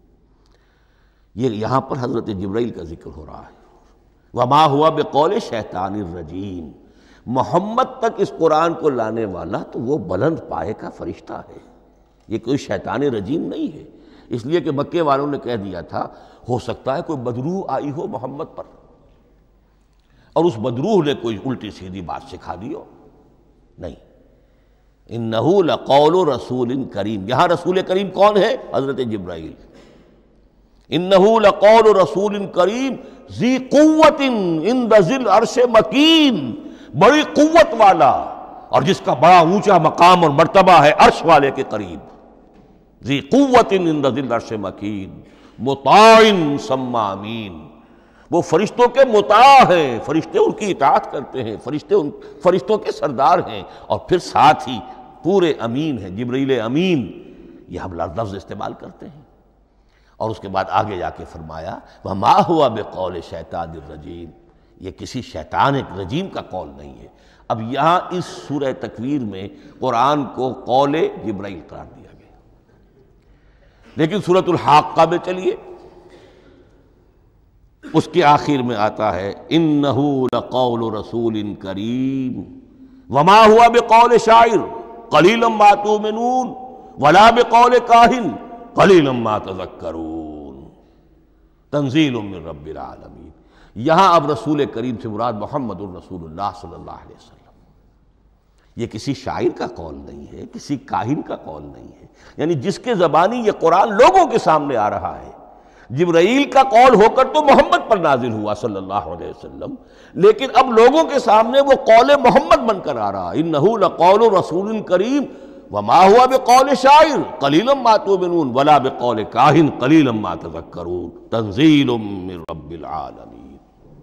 Speaker 2: یہ یہاں پر حضرت جبرائیل کا ذکر ہو رہا ہے۔ وما ہوا بقول شیطان الرجیم، محمد تک اس قرآن کو لانے والا تو وہ بلند پائے کا فرشتہ ہے، یہ کوئی شیطان رجیم نہیں ہے، اس لیے کہ مکے والوں نے کہہ دیا تھا ہو سکتا ہے کوئی بدروح آئی ہو محمد پر، اور اس بدروح نے کوئی الٹی سیدھی بات سکھا دی ہو، نہیں۔ انہ لقول رسول کریم، یہاں رسول کریم کون ہے؟ حضرت جبرائیل۔ انہ لقول رسول کریم ذی قوت عند ذی العرش مکین، بڑی قوت والا اور جس کا بڑا اونچا مقام اور مرتبہ ہے عرش والے کے قریب۔ ذی قوت عند ذی العرش مکین مطاع ثم امین، وہ فرشتوں کے مطاع ہیں، فرشتے ان کی اطاعت کرتے ہیں، فرشتوں کے سردار ہیں، اور پھر ساتھ ہی پورے امین ہیں، جبرائیل امین، یہ ہم لفظ استعمال کرتے ہیں۔ اور اس کے بعد آگے جا کے فرمایا وما ہوا بقول شیطان الرجیم، یہ کسی شیطان رجیم کا قول نہیں ہے۔ اب یہاں اس سورہ تکویر میں قرآن کو قول جبرائیل قرار دیا گیا، لیکن سورۃ الحاقہ میں چلیے اس کے آخر میں آتا ہے انہ لقول رسول کریم وما ہوا بقول شاعر قلیلا ما تؤمنون ولا بقول کاہن قلیلا ما تذکرون تنزیل من رب العالمین۔ یہاں اب رسول کریم سے مراد محمد الرسول اللہ صلی اللہ علیہ وسلم۔ یہ کسی شاعر کا قول نہیں ہے، کسی کاہن کا قول نہیں ہے، یعنی جس کے زبانی یہ قرآن لوگوں کے سامنے آ رہا ہے۔ جبرائیل کا قول ہو کر تو محمد پر نازل ہوا صلی اللہ علیہ وسلم، لیکن اب لوگوں کے سامنے وہ قول محمد بن کر آ رہا ہے۔ انہ لقول رسول کریم وما هو بقول شاعر قلیلا ما تؤمنون ولا بقول کاہن قلیلا ما تذکرون تنزیل من رب العالمین۔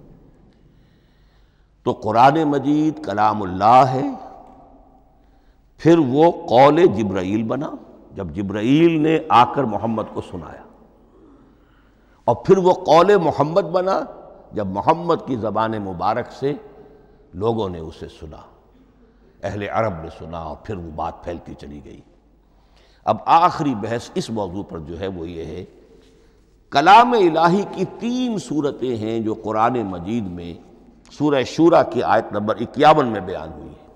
Speaker 2: تو قرآن مجید کلام اللہ ہے، پھر وہ قول جبرائیل بنا جب جبرائیل نے آ کر محمد کو سنایا، اور پھر وہ قول محمد بنا جب محمد کی زبان مبارک سے لوگوں نے اسے سنا، اہل عرب نے سنا، اور پھر وہ بات پھیلتی چلی گئی۔ اب آخری بحث اس موضوع پر جو ہے وہ یہ ہے، کلام الہی کی 3 صورتیں ہیں جو قرآن مجید میں سورہ شورى کی آیت نمبر 51 میں بیان ہوئی ہے۔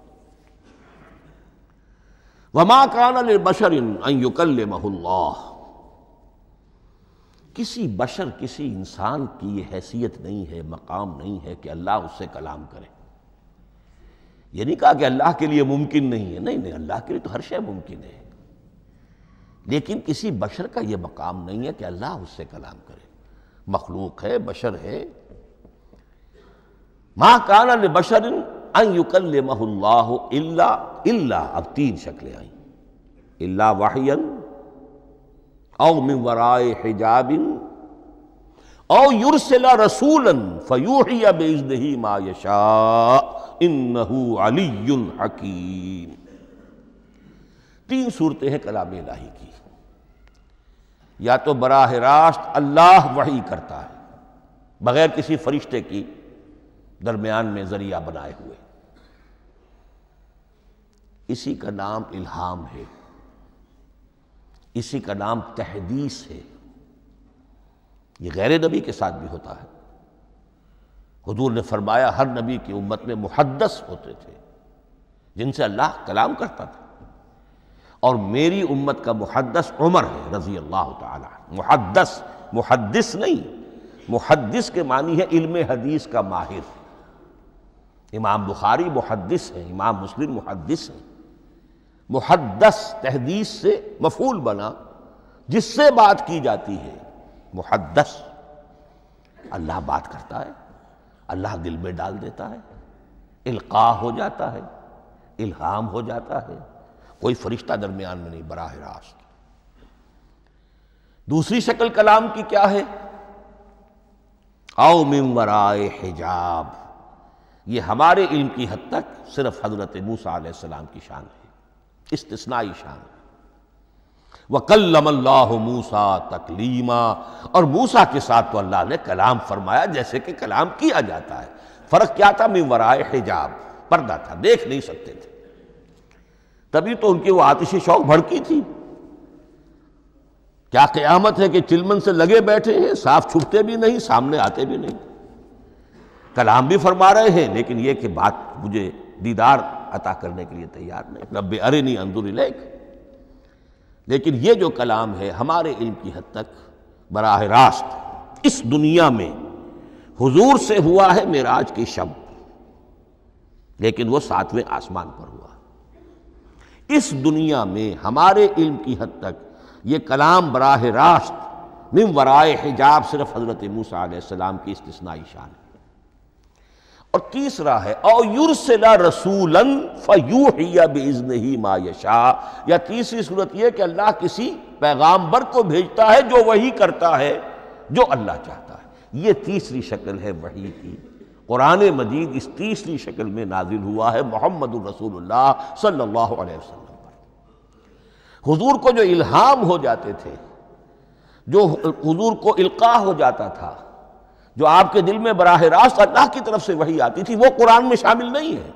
Speaker 2: وَمَا كَانَ لِبَشَرٍ أَن يُكَلِّمَهُ اللَّهُ، کسی بشر، کسی انسان کی یہ حیثیت نہیں ہے، مقام نہیں ہے کہ اللہ اس سے کلام کرے۔ یہ نہیں کہا کہ اللہ کے لیے ممکن نہیں ہے، نہیں، اللہ کے لیے تو ہر شے ممکن ہے، لیکن کسی بشر کا یہ مقام نہیں ہے کہ اللہ اس سے کلام کرے۔ مخلوق ہے، بشر ہے۔ مَا كَانَ لِبَشَرٍ أَن يُكَلِّمَهُ اللَّهُ إِلَّا اب 3 شکلیں آئیں، إِلَّا وَحْيًا أَوْ مِن وَرَاءِ حِجَابٍ أَوْ يُرْسِلَ رَسُولًا فَيُوحِيَ بِإِذْنِهِ مَا يَشَاءُ إِنَّهُ عَلِيٌّ حَكِيمٌ۔ 3 صورتیں ہیں کلام الہی کی۔ یا تو براہ راست اللہ وحی کرتا ہے بغیر کسی فرشتے کی درمیان میں ذریعہ بنائے ہوئے، اسی کا نام الہام ہے، اسی کا نام تحدیث ہے۔ یہ غیر نبی کے ساتھ بھی ہوتا ہے۔ حضور نے فرمایا ہر نبی کی امت میں محدث ہوتے تھے جن سے اللہ کلام کرتا تھا، اور میری امت کا محدث عمر ہے رضی اللہ تعالی عنہ۔ محدث، محدث نہیں، محدث کے معنی ہے علم حدیث کا ماہر۔ امام بخاری محدث ہیں، امام مسلم محدث ہیں۔ محدث تحدیث سے مفعول بنا، جس سے بات کی جاتی ہے، محدث۔ اللہ بات کرتا ہے، اللہ دل میں ڈال دیتا ہے، القاء ہو جاتا ہے، الہام ہو جاتا ہے، کوئی فرشتہ درمیان میں نہیں، براہ راست۔ دوسری شکل کلام کی کیا ہے؟ او من ورائے حجاب، یہ ہمارے علم کی حد تک صرف حضرت موسیٰ علیہ السلام کی شان ہے، استثنائی شان ہے۔ وَكَلَّمَ اللَّهُ مُوسَىٰ تَكْلِيمًا، اور موسیٰ کے ساتھ تو اللہ نے کلام فرمایا جیسے کہ کلام کیا جاتا ہے۔ فرق کیا تھا؟ من ورائے حجاب، پردہ تھا، دیکھ نہیں سکتے تھے، تبھی تو ان کی وہ آتشی شوق بھڑکی تھی۔ کیا قیامت ہے کہ چلمن سے لگے بیٹھے ہیں، صاف چھپتے بھی نہیں، سامنے آتے بھی نہیں، کلام بھی فرما رہے ہیں، لیکن یہ کہ بات مجھے دیدار عطا کرنے کے لیے تیار نہیں، رب ارنی انظر الیک۔ لیکن یہ جو کلام ہے ہمارے علم کی حد تک براہ راست اس دنیا میں حضور سے ہوا ہے معراج کی شب، لیکن وہ 7ویں آسمان پر ہوا۔ اس دنیا میں ہمارے علم کی حد تک یہ کلام براہ راست من ورائے حجاب صرف حضرت موسیٰ علیہ السلام کی استثنائی شان ہے۔ اور تیسرا ہے او یرسل رسولا فیوحی باذنہ ما یشاء، یا تیسری صورت یہ کہ اللہ کسی پیغامبر کو بھیجتا ہے جو وحی کرتا ہے جو اللہ چاہتا ہے۔ یہ تیسری شکل ہے وحی کی۔ قرآن مجید اس تیسری شکل میں نازل ہوا ہے محمد الرسول اللہ صلی اللہ علیہ وسلم پر۔ حضور کو جو الہام ہو جاتے تھے، جو حضور کو القاء ہو جاتا تھا، جو آپ کے دل میں براہ راست اللہ کی طرف سے وحی آتی تھی، وہ قرآن میں شامل نہیں ہے۔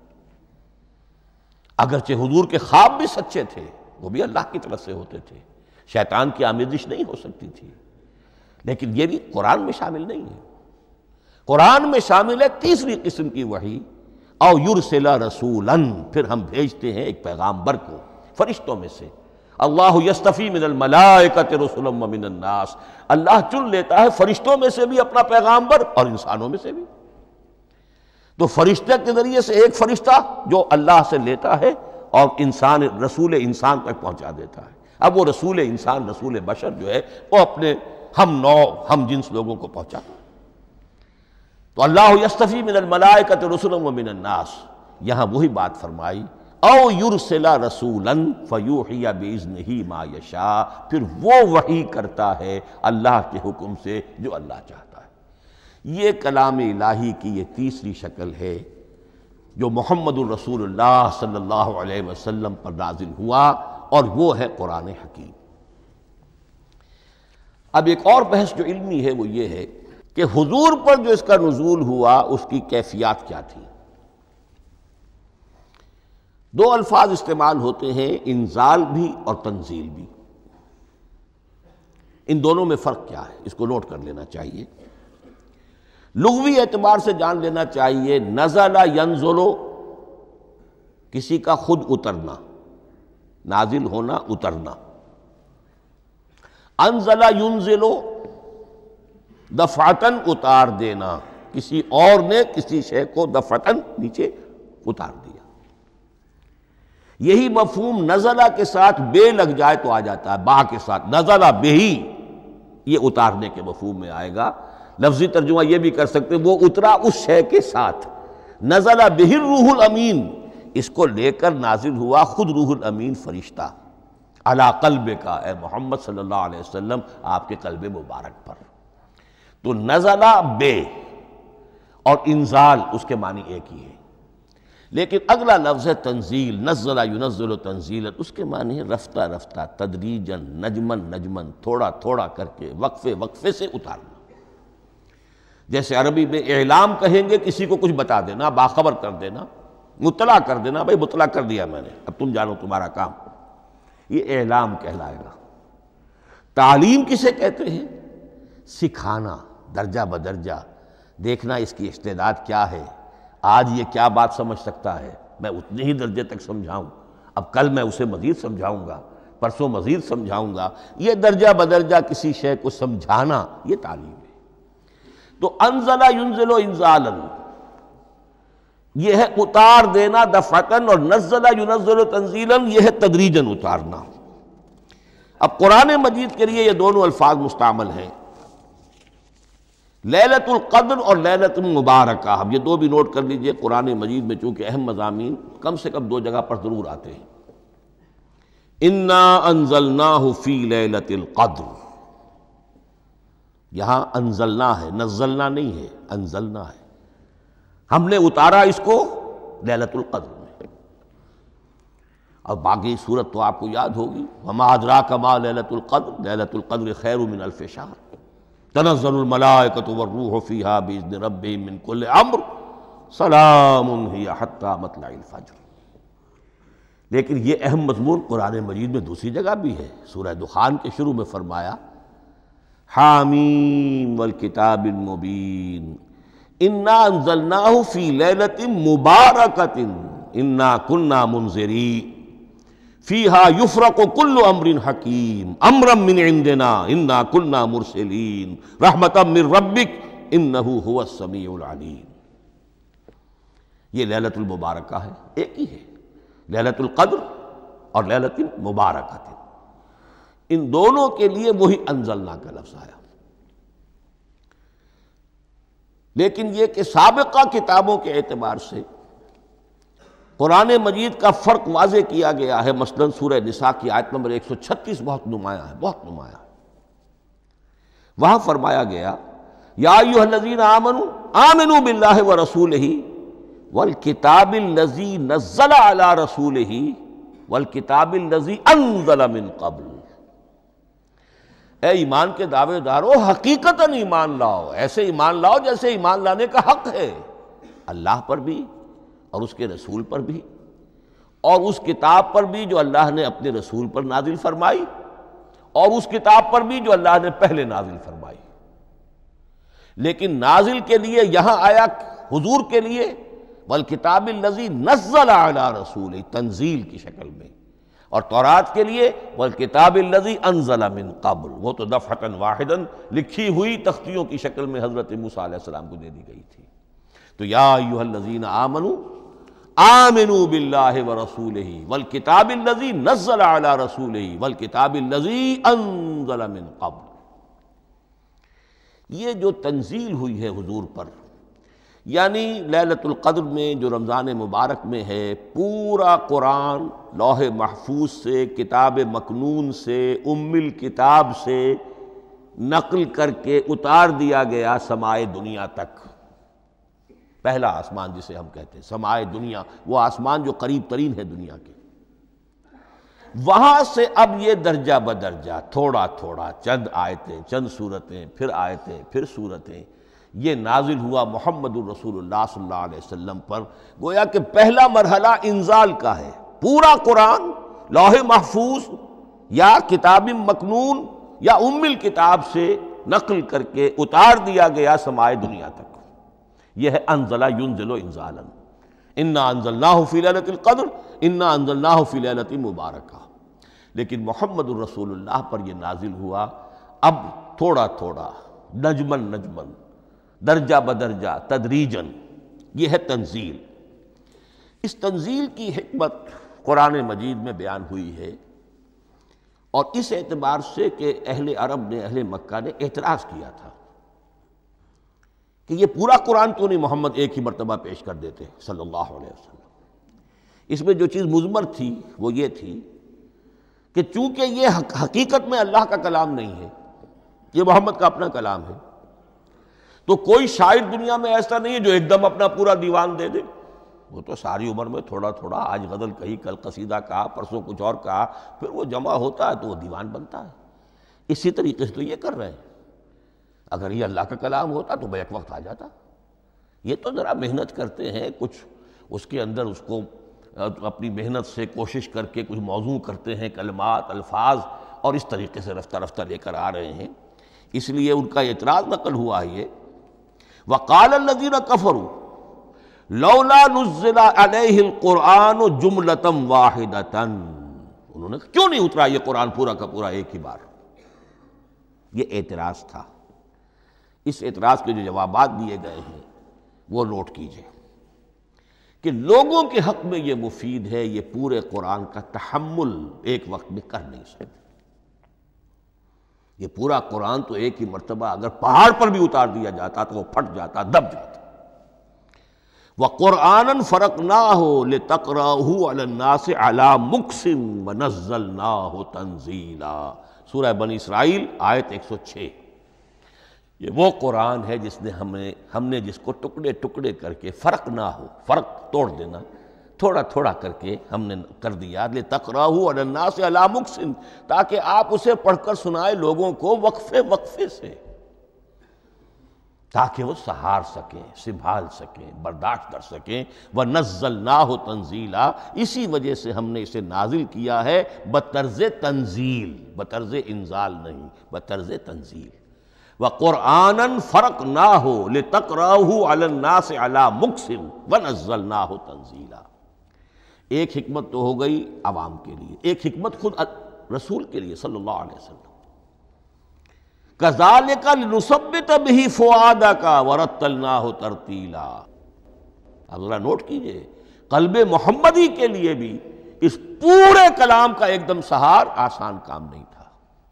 Speaker 2: اگرچہ حضور کے خواب بھی سچے تھے، وہ بھی اللہ کی طرف سے ہوتے تھے، شیطان کی آمیزش نہیں ہو سکتی تھی، لیکن یہ بھی قرآن میں شامل نہیں ہے۔ قرآن میں شامل ہے تیسری قسم کی وحی، او یرسل رسولا، پھر ہم بھیجتے ہیں ایک پیغامبر کو فرشتوں میں سے، اللہ یستفی من الملائکۃ رسلا ومن الناس، اللہ چن لیتا ہے فرشتوں میں سے بھی اپنا پیغامبر اور انسانوں میں سے بھی۔ تو فرشتے کے ذریعے سے ایک فرشتہ جو اللہ سے لیتا ہے اور انسان رسول انسان تک پہنچا دیتا ہے۔ اب وہ رسول انسان، رسول بشر جو ہے وہ اپنے ہم نوع ہم جنس لوگوں کو پہنچاتا ہے۔ تو اللہ یستفی من الملائکۃ رسلا ومن الناس، یہاں وہی بات فرمائی، او یرسل رسولا فیوحی باذنہ ما یشاء، پھر وہ وحی کرتا ہے اللہ کے حکم سے جو اللہ چاہتا ہے۔ یہ کلام الہی کی یہ تیسری شکل ہے جو محمد الرسول اللہ صلی اللہ علیہ وسلم پر نازل ہوا، اور وہ ہے قرآن حکیم۔ اب ایک اور بحث جو علمی ہے وہ یہ ہے کہ حضور پر جو اس کا نزول ہوا اس کی کیفیات کیا تھی۔ دو الفاظ استعمال ہوتے ہیں، انزال بھی اور تنزیل بھی۔ ان دونوں میں فرق کیا ہے اس کو نوٹ کر لینا چاہیے۔ لغوی اعتبار سے جان لینا چاہیے، نزل ینزل کسی کا خود اترنا، نازل ہونا، اترنا۔ انزل ینزل دفعتاً اتار دینا، کسی اور نے کسی شے کو دفعتاً نیچے اتار دیا۔ یہی مفہوم نزلہ کے ساتھ بے لگ جائے تو آ جاتا ہے، با کے ساتھ نزلہ بہی، یہ اتارنے کے مفہوم میں آئے گا۔ لفظی ترجمہ یہ بھی کر سکتے وہ اترا اس شے کے ساتھ، نزلہ بہ الروح الامین، اس کو لے کر نازل ہوا خود روح الامین فرشتہ علی قلبک، اے محمد صلی اللہ علیہ وسلم آپ کے قلب مبارک پر۔ تو نزلہ بے اور انزال اس کے معنی ایک ہی ہے، لیکن اگلا لفظ ہے تنزیل، نزل ینزل تنزیلا، اس کے معنی ہے رفتہ رفتہ، تدریجاً، نجماً نجماً، تھوڑا تھوڑا کر کے، وقفے وقفے سے اتارنا۔ جیسے عربی میں اعلام کہیں گے کسی کو کچھ بتا دینا، باخبر کر دینا، مطلع کر دینا، بھائی مطلع کر دیا میں نے، اب تم جانو تمہارا کام، یہ اعلام کہلائے گا۔ تعلیم کسے کہتے ہیں؟ سکھانا، درجہ بدرجہ، دیکھنا اس کی استعداد کیا ہے، آج یہ کیا بات سمجھ سکتا ہے، میں اتنے ہی درجے تک سمجھاؤں، اب کل میں اسے مزید سمجھاؤں گا، پرسوں مزید سمجھاؤں گا۔ یہ درجہ بدرجہ کسی شے کو سمجھانا، یہ تعلیم ہے۔ تو انزل ینزل انزالا، یہ ہے اتار دینا دفعتاً، اور نزل ینزل تنزیلا، یہ ہے تدریجاً اتارنا۔ اب قرآن مجید کے لیے یہ دونوں الفاظ مستعمل ہیں، لیلۃ القدر اور لیلۃ المبارکہ۔ اب یہ دو بھی نوٹ کر لیجئے، قرآن مجید میں چونکہ اہم مضامین کم سے کم دو جگہ پر ضرور آتے ہیں۔ انا انزلناہ فی لیلۃ القدر، یہاں انزلنا ہے، نزلنا نہیں ہے، انزلنا ہے، ہم نے اتارا اس کو لیلۃ القدر میں۔ اور باقی صورت تو آپ کو یاد ہوگی، وما ادراک ما لیلۃ القدر، لیلۃ القدر خیر من الف شہر، تنزل الملائکۃ والروح فیہا باذن ربہم من کل امر، سلام ہی حتی مطلع الفجر۔ لیکن یہ اہم مضمون قرآن مجید میں دوسری جگہ بھی ہے، سورہ دخان کے شروع میں فرمایا حامیم والکتاب المبین انا انزلناہ فی لیلۃ مبارکۃ انا کنا منذرین فیہا یفرق کل امر حکیم امرا من عندنا انا کنا مرسلین رحمتا من ربک انہ هو السمیع العلیم۔ یہ لیلۃ المبارکہ ہے، ایک ہی ہے، لیلۃ القدر اور لیلۃ مبارکۃ، ان دونوں کے لیے وہی انزلنا کا لفظ آیا۔ لیکن یہ کہ سابقہ کتابوں کے اعتبار سے قرآن مجید کا فرق واضح کیا گیا ہے۔ مثلا سورہ نساء کی آیت نمبر 136 بہت نمایاں ہے، بہت نمایاں ہے۔ وہاں فرمایا گیا یا ایھا الذین آمنوا آمنوا باللہ ورسولہ والکتاب الذی نزل علی رسولہ والکتاب الذی انزل من قبل۔ اے ایمان کے دعوے دارو، حقیقتاً ایمان لاؤ، ایسے ایمان لاؤ جیسے ایمان لانے کا حق ہے، اللہ پر بھی اور اس کے رسول پر بھی، اور اس کتاب پر بھی جو اللہ نے اپنے رسول پر نازل فرمائی، اور اس کتاب پر بھی جو اللہ نے پہلے نازل فرمائی۔ لیکن نازل کے لیے یہاں آیا حضور کے لیے والکتاب الذی نزل علی رسولہ، تنزیل کی شکل میں، اور تورات کے لیے والکتاب الذی انزل من قبل، وہ تو دفعۃ واحدا لکھی ہوئی تختیوں کی شکل میں حضرت موسیٰ علیہ السلام کو دے دی گئی تھی۔ تو یا ایھا الذین آمنوا آمنوا باللہ ورسولہ والکتاب الذی نزل علی رسولہ والکتاب الذی انزل من قبل۔ یہ جو تنزیل ہوئی ہے حضور پر، یعنی لیلۃ القدر میں جو رمضان مبارک میں ہے، پورا قرآن لوح محفوظ سے، کتاب مکنون سے، ام الکتاب سے نقل کر کے اتار دیا گیا سمائے دنیا تک۔ پہلا آسمان جسے ہم کہتے ہیں سمائے دنیا، وہ آسمان جو قریب ترین ہے دنیا کے، وہاں سے اب یہ درجہ بدرجہ تھوڑا تھوڑا چند آیتیں، چند سورتیں، پھر آیتیں، پھر سورتیں، یہ نازل ہوا محمد الرسول اللہ صلی اللہ علیہ وسلم پر۔ گویا کہ پہلا مرحلہ انزال کا ہے، پورا قرآن لوح محفوظ یا کتاب مکنون یا ام الکتاب سے نقل کر کے اتار دیا گیا سمائے دنیا تک۔ یہ ہے انزل ینزل انزالا، انا انزلناہ فی لیلۃ القدر انا انزلناہ فی لیلۃ مبارکہ۔ لیکن محمد الرسول اللہ پر یہ نازل ہوا اب تھوڑا تھوڑا، نجمن نجمن، درجہ بدرجہ، تدریجاً۔ یہ ہے تنزیل۔ اس تنزیل کی حکمت قرآن مجید میں بیان ہوئی ہے، اور اس اعتبار سے کہ اہل عرب نے، اہل مکہ نے اعتراض کیا تھا کہ یہ پورا قرآن کیوں نہیں محمد ایک ہی مرتبہ پیش کر دیتے صلی اللہ علیہ وسلم۔ اس میں جو چیز مضمر تھی وہ یہ تھی کہ چونکہ یہ حقیقت میں اللہ کا کلام نہیں ہے، یہ محمد کا اپنا کلام ہے، تو کوئی شاعر دنیا میں ایسا نہیں ہے جو ایک دم اپنا پورا دیوان دے دے۔ وہ تو ساری عمر میں تھوڑا تھوڑا، آج غزل کہی، کل قصیدہ کہا، پرسوں کچھ اور کہا، پھر وہ جمع ہوتا ہے تو وہ دیوان بنتا ہے۔ اسی طریقے سے تو یہ کر رہے ہیں۔ اگر یہ اللہ کا کلام ہوتا تو بیک وقت آ جاتا۔ یہ تو ذرا محنت کرتے ہیں، کچھ اس کے اندر اس کو اپنی محنت سے کوشش کر کے کچھ موضوع کرتے ہیں، کلمات، الفاظ، اور اس طریقے سے رفتہ رفتہ لے کر آ رہے ہیں۔ اس لیے ان کا اعتراض نقل ہوا ہے یہ، وَقَالَ الَّذِينَ كَفَرُوا لَوْلَا نُزِّلَ عَلَيْهِ الْقُرْآنُ جُمْلَةً وَاحِدَةً، انہوں نے کیوں نہیں اترا یہ قرآن پورا کا پورا ایک ہی بار؟ یہ اعتراض تھا۔ اس اعتراض کے جو جوابات دیے گئے ہیں وہ نوٹ کیجئے کہ لوگوں کے حق میں یہ مفید ہے، یہ پورے قرآن کا تحمل ایک وقت میں کر نہیں سکتے۔ یہ پورا قرآن تو ایک ہی مرتبہ اگر پہاڑ پر بھی اتار دیا جاتا تو وہ پھٹ جاتا، دب جاتا۔ وَقُرْآنًا فَرَقْنَاهُ لِتَقْرَأَهُ عَلَى النَّاسِ عَلَى مُكْثٍ وَنَزَّلْنَاهُ تَنزِيلًا، سورہ بنی اسرائیل آیت 106۔ یہ وہ قرآن ہے جس نے ہم نے جس کو ٹکڑے ٹکڑے کر کے، فرق نہ ہو، فرق توڑ دینا، تھوڑا تھوڑا کر کے ہم نے کر دیا، لِتَقْرَأَهُ عَلَى النَّاسِ عَلَى مُكْثٍ، تاکہ آپ اسے پڑھ کر سنائے لوگوں کو وقفے وقفے سے، تاکہ وہ سہار سکیں، سنبھال سکیں، برداشت کر سکیں۔ وَنَزَّلْنَاهُ تَنزِيلًا، اسی وجہ سے ہم نے اسے نازل کیا ہے بطرز تنزیل، بطرز انزال نہیں، بطرز تنزیل۔ وَقُرْآنًا فَرَقْنَاهُ لِتَقْرَأَهُ عَلَى النَّاسِ عَلَى مُكْثٍ وَنَزَّلْنَاهُ تَنزِيلًا۔ ایک حکمت تو ہو گئی عوام کے لیے، ایک حکمت خود رسول کے لیے صلی اللہ علیہ وسلم۔ كَذَلِكَ لِنُثَبِّتَ بِهِ فُؤَادَكَ وَرَتَّلْنَاهُ تَرْتِيلًا۔ اب ذرا نوٹ کیجئے، قلب محمدی کے لیے بھی اس پورے کلام کا ایک دم سہار آسان کام نہیں تھا۔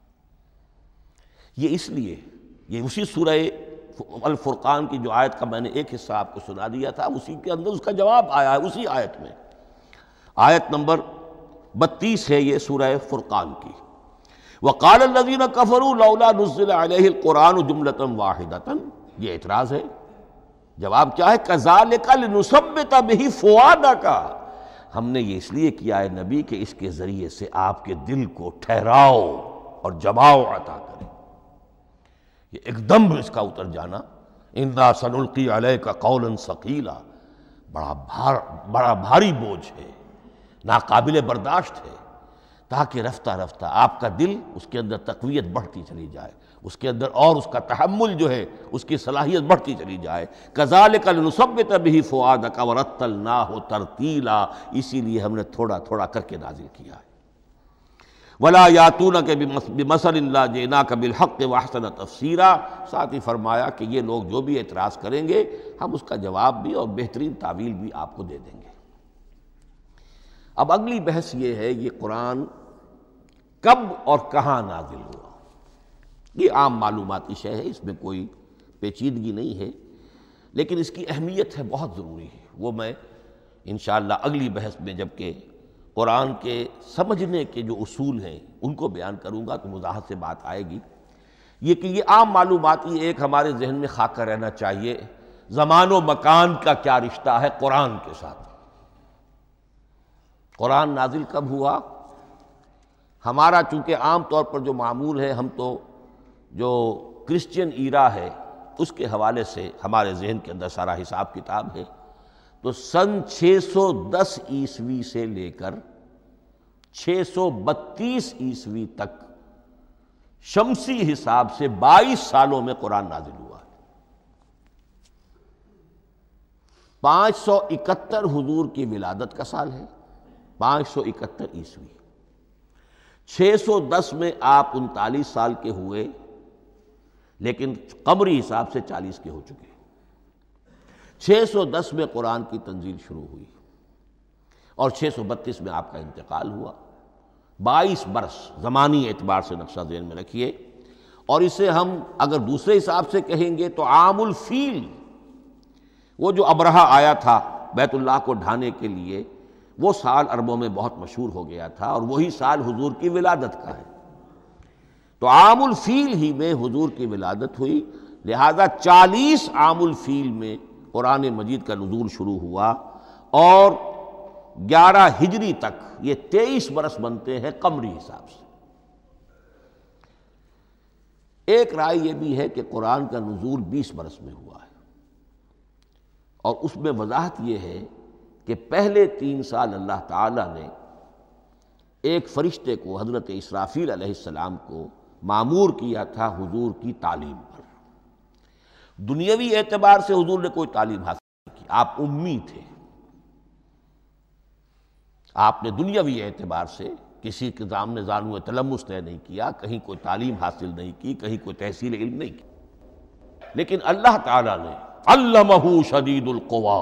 Speaker 2: یہ اس لیے، یہ اسی سورہ الفرقان کی جو آیت کا میں نے ایک حصہ آپ کو سنا دیا تھا، اسی کے اندر اس کا جواب آیا ہے، اسی آیت میں، آیت نمبر 32 ہے یہ سورہ فرقان کی۔ وَقَالَ الَّذِينَ كَفَرُوا لَوْلَا نُزِّلَ عَلَيْهِ الْقُرْآنُ جُمْلَةً وَاحِدَةً، یہ اعتراض ہے۔ جواب کیا ہے؟ كَذَلِكَ لِنُثَبِّتَ بِهِ فُؤَادَكَ، ہم نے یہ اس لیے کیا ہے نبی کہ اس کے ذریعے سے آپ کے دل کو ٹھہراؤ اور جماؤ عطا کریں، یہ ایک دم اس کا اتر جانا۔ اِنَّا سَنُلْقِي عَلَيْكَ قَوْلًا ثَقِيلًا، بڑا بھاری بوجھ ہے، ناقابل برداشت ہے، تاکہ رفتہ رفتہ آپ کا دل، اس کے اندر تقویت بڑھتی چلی جائے، اس کے اندر اور اس کا تحمل جو ہے اس کی صلاحیت بڑھتی چلی جائے۔ كَذَلِكَ لِنُثَبِّتَ بِهِ فُؤَادَكَ وَرَتَّلْنَاهُ تَرْتِيلًا، اسی لیے ہم نے تھوڑا تھوڑا کر کے نازل کیا ہے۔ ولا یاتونک بمثل الا جئناک بالحق واحسن تفسیرا، ساتھ ہی فرمایا کہ یہ لوگ جو بھی اعتراض کریں گے ہم اس کا جواب بھی اور بہترین تعویل بھی آپ کو دے دیں گے۔ اب اگلی بحث یہ ہے، یہ قرآن کب اور کہاں نازل ہوا؟ یہ عام معلوماتی شے ہے، اس میں کوئی پیچیدگی نہیں ہے، لیکن اس کی اہمیت ہے، بہت ضروری ہے۔ وہ میں انشاءاللہ اگلی بحث میں جب کہ قرآن کے سمجھنے کے جو اصول ہیں ان کو بیان کروں گا تو وضاحت سے بات آئے گی۔ یہ کہ یہ عام معلوماتی ایک ہمارے ذہن میں خاکہ رہنا چاہیے، زمان و مکان کا کیا رشتہ ہے قرآن کے ساتھ۔ قرآن نازل کب ہوا؟ ہمارا چونکہ عام طور پر جو معمول ہے، ہم تو جو کرسچین ایرا ہے اس کے حوالے سے ہمارے ذہن کے اندر سارا حساب کتاب ہے، تو سن 610 عیسوی سے لے کر 632 عیسوی تک شمسی حساب سے 22 سالوں میں قرآن نازل ہوا ہے۔ 571 حضور کی ولادت کا سال ہے، 571 عیسوی۔ 610 میں آپ 39 سال کے ہوئے، لیکن قمری حساب سے 40 کے ہو چکے۔ 610 میں قرآن کی تنزیل شروع ہوئی اور 632 میں آپ کا انتقال ہوا۔ 22 برس زمانی اعتبار سے نقشہ ذہن میں رکھیے، اور اسے ہم اگر دوسرے حساب سے کہیں گے تو عام الفیل، وہ جو ابرہہ آیا تھا بیت اللہ کو ڈھانے کے لیے، وہ سال عربوں میں بہت مشہور ہو گیا تھا، اور وہی سال حضور کی ولادت کا ہے، تو عام الفیل ہی میں حضور کی ولادت ہوئی، لہذا 40 عام الفیل میں قرآن مجید کا نزول شروع ہوا، اور 11 ہجری تک یہ 23 برس بنتے ہیں قمری حساب سے۔ ایک رائے یہ بھی ہے کہ قرآن کا نزول 20 برس میں ہوا ہے، اور اس میں وضاحت یہ ہے کہ پہلے 3 سال اللہ تعالیٰ نے ایک فرشتے کو، حضرت اسرافیل علیہ السلام کو مامور کیا تھا حضور کی تعلیم پر۔ دنیاوی اعتبار سے حضور نے کوئی تعلیم حاصل نہیں کی، آپ امی تھے، آپ نے دنیاوی اعتبار سے کسی کے سامنے زانو تلمس طے نہیں کیا، کہیں کوئی تعلیم حاصل نہیں کی، کہیں کوئی تحصیل علم نہیں کی، لیکن اللہ تعالیٰ نے علمہ شدید القوا،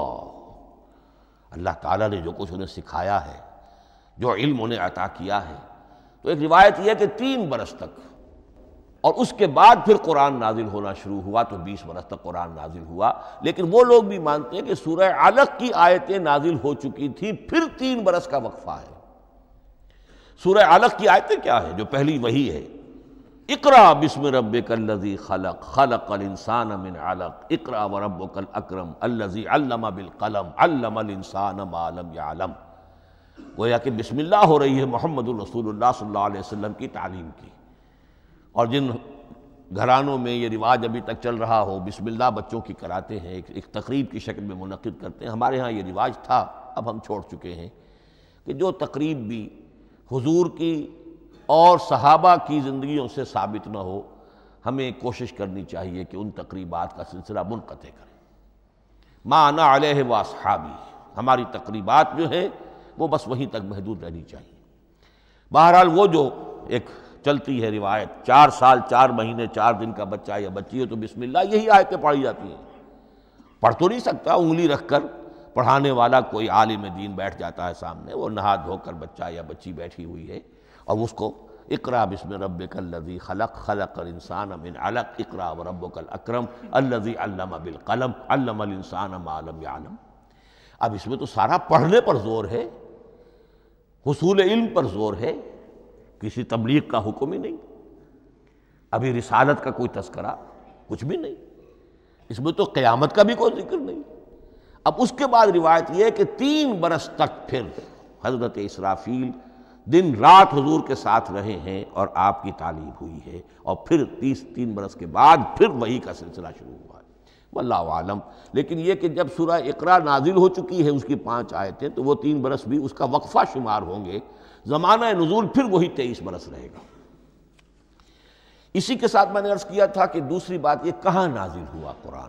Speaker 2: اللہ تعالیٰ نے جو کچھ انہیں سکھایا ہے، جو علم انہیں عطا کیا ہے، تو ایک روایت یہ ہے کہ 3 برس تک، اور اس کے بعد پھر قرآن نازل ہونا شروع ہوا، تو 20 برس تک قرآن نازل ہوا۔ لیکن وہ لوگ بھی مانتے ہیں کہ سورہ علق کی آیتیں نازل ہو چکی تھی، پھر 3 برس کا وقفہ ہے۔ سورہ علق کی آیتیں کیا ہے؟ جو پہلی وحی ہے، اقرأ بسم ربک الذی خلق، خلق الانسان من علق، اقرأ وربک الاکرم الذی علم بالقلم، علم الانسان ما لم یعلم۔ گویا کہ بسم اللہ ہو رہی ہے محمد الرسول اللہ صلی اللہ علیہ وسلم کی تعلیم کی، اور جن گھرانوں میں یہ رواج ابھی تک چل رہا ہو، بسم اللہ بچوں کی کراتے ہیں، ایک تقریب کی شکل میں منعقد کرتے ہیں، ہمارے ہاں یہ رواج تھا، اب ہم چھوڑ چکے ہیں، کہ جو تقریب بھی حضور کی اور صحابہ کی زندگیوں سے ثابت نہ ہو، ہمیں کوشش کرنی چاہیے کہ ان تقریبات کا سلسلہ منقطع کریں۔ ما انا علیہ واصحابی، ہماری تقریبات جو ہیں وہ بس وہیں تک محدود رہنی چاہیے۔ بہرحال وہ جو ایک چلتی ہے روایت، 4 سال 4 مہینے 4 دن کا بچہ یا بچی ہو تو بسم اللہ یہی آیتیں پڑھی جاتی ہیں، پڑھ تو نہیں سکتا، انگلی رکھ کر پڑھانے والا کوئی عالم دین بیٹھ جاتا ہے سامنے، وہ نہا دھو کر بچہ یا بچی بیٹھی ہوئی ہے، اور اس کو اقرأ بسم ربک الذی خلق، خلق الانسان من علق، اقرأ وربک الاکرم الذی علم بالقلم، علم الانسان ما لم یعلم۔ اب اس میں تو سارا پڑھنے پر زور ہے، حصول علم پر زور ہے، کسی تبلیغ کا حکم ہی نہیں، ابھی رسالت کا کوئی تذکرہ کچھ بھی نہیں، اس میں تو قیامت کا بھی کوئی ذکر نہیں۔ اب اس کے بعد روایت یہ ہے کہ 3 برس تک پھر حضرت اسرافیل دن رات حضور کے ساتھ رہے ہیں اور آپ کی تعلیم ہوئی ہے، اور پھر 3 برس کے بعد پھر وحی کا سلسلہ شروع ہوا ہے، واللہ عالم۔ لیکن یہ کہ جب سورہ اقرا نازل ہو چکی ہے، اس کی 5 آیتیں، تو وہ 3 برس بھی اس کا وقفہ شمار ہوں گے، زمانہ نزول پھر وہی 23 برس رہے گا۔ اسی کے ساتھ میں نے عرض کیا تھا کہ دوسری بات یہ کہاں نازل ہوا قرآن۔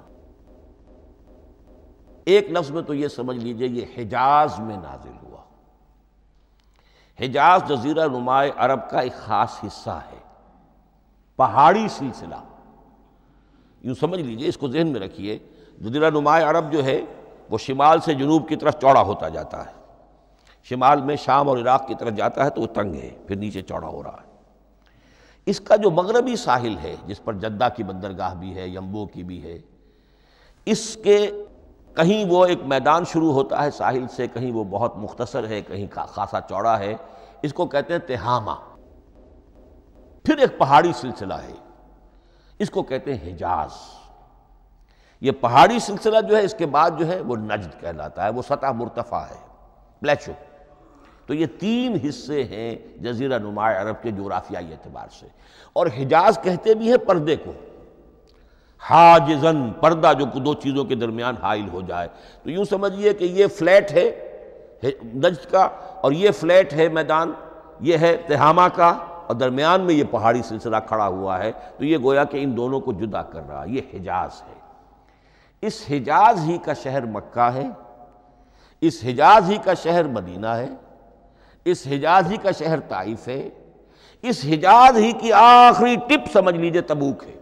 Speaker 2: ایک لفظ میں تو یہ سمجھ لیجئے یہ حجاز میں نازل ہوا۔ حجاز جزیرہ نمائے عرب کا ایک خاص حصہ ہے، پہاڑی سلسلہ، یوں سمجھ لیجئے، اس کو ذہن میں رکھیے۔ جزیرہ نمائے عرب جو ہے وہ شمال سے جنوب کی طرف چوڑا ہوتا جاتا ہے، شمال میں شام اور عراق کی طرف جاتا ہے تو وہ تنگ ہے، پھر نیچے چوڑا ہو رہا ہے۔ اس کا جو مغربی ساحل ہے، جس پر جدہ کی بندرگاہ بھی ہے، ینبو کی بھی ہے، اس کے کہیں وہ ایک میدان شروع ہوتا ہے ساحل سے، کہیں وہ بہت مختصر ہے، کہیں خاصا چوڑا ہے، اس کو کہتے ہیں تہامہ۔ پھر ایک پہاڑی سلسلہ ہے، اس کو کہتے ہیں حجاز۔ یہ پہاڑی سلسلہ جو ہے اس کے بعد جو ہے وہ نجد کہلاتا ہے، وہ سطح مرتفع ہے، پلیچو۔ تو یہ تین حصے ہیں جزیرہ نمائے عرب کے جغرافیائی اعتبار سے، اور حجاز کہتے بھی ہیں پردے کو، حاجزن، پردہ جو دو چیزوں کے درمیان حائل ہو جائے۔ تو یوں سمجھیے کہ یہ فلیٹ ہے نجد کا، اور یہ فلیٹ ہے میدان، یہ ہے تہامہ کا، اور درمیان میں یہ پہاڑی سلسلہ کھڑا ہوا ہے، تو یہ گویا کہ ان دونوں کو جدا کر رہا، یہ حجاز ہے۔ اس حجاز ہی کا شہر مکہ ہے، اس حجاز ہی کا شہر مدینہ ہے، اس حجاز ہی کا شہر طائف ہے، اس حجاز ہی کی آخری ٹپ سمجھ لیجئے تبوک ہے۔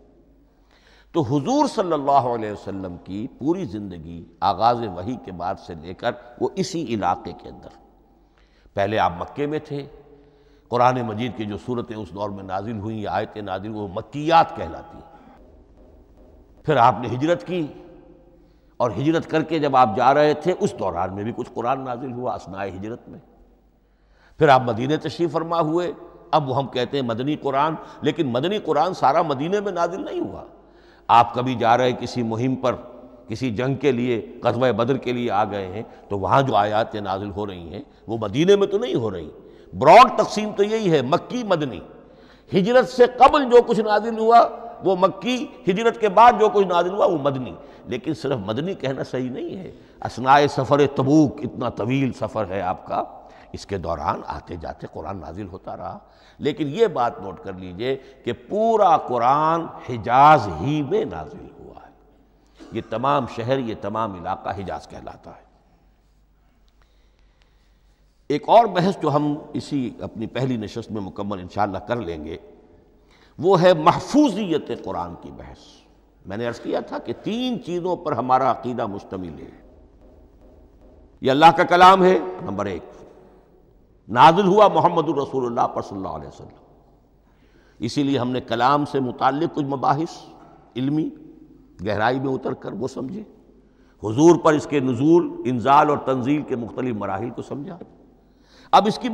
Speaker 2: تو حضور صلی اللہ علیہ وسلم کی پوری زندگی آغاز وحی کے بعد سے لے کر وہ اسی علاقے کے اندر، پہلے آپ مکے میں تھے، قرآن مجید کی جو صورتیں اس دور میں نازل ہوئیں یا آیتیں نازل ہوئیں وہ مکیات کہلاتی ہیں۔ پھر آپ نے ہجرت کی، اور ہجرت کر کے جب آپ جا رہے تھے اس دوران میں بھی کچھ قرآن نازل ہوا اثناء ہجرت میں۔ پھر آپ مدینہ تشریف فرما ہوئے، اب وہ ہم کہتے ہیں مدنی قرآن، لیکن مدنی قرآن سارا مدینے میں نازل نہیں ہوا۔ آپ کبھی جا رہے کسی مہم پر، کسی جنگ کے لیے، غزوہ بدر کے لیے آ گئے ہیں، تو وہاں جو آیات نازل ہو رہی ہیں وہ مدینے میں تو نہیں ہو رہی۔ براڈ تقسیم تو یہی ہے، مکی مدنی۔ ہجرت سے قبل جو کچھ نازل ہوا وہ مکی، ہجرت کے بعد جو کچھ نازل ہوا وہ مدنی۔ لیکن صرف مدنی کہنا صحیح نہیں ہے۔ اثناء سفر تبوک، اتنا طویل سفر ہے آپ کا، اس کے دوران آتے جاتے قرآن نازل ہوتا رہا۔ لیکن یہ بات نوٹ کر لیجئے کہ پورا قرآن حجاز ہی میں نازل ہوا ہے۔ یہ تمام شہر، یہ تمام علاقہ حجاز کہلاتا ہے۔ ایک اور بحث جو ہم اسی اپنی پہلی نشست میں مکمل انشاءاللہ کر لیں گے، وہ ہے محفوظیت قرآن کی بحث۔ میں نے عرض کیا تھا کہ تین چیزوں پر ہمارا عقیدہ مشتمل ہے۔ یہ اللہ کا کلام ہے، نمبر ایک، نازل ہوا محمد الرسول اللہ پر صلی اللہ علیہ وسلم، اسی لیے ہم نے کلام سے متعلق کچھ مباحث علمی گہرائی میں اتر کر وہ سمجھے، حضور پر اس کے نزول، انزال اور تنزیل کے مختلف مراحل کو سمجھا۔ اب اس کی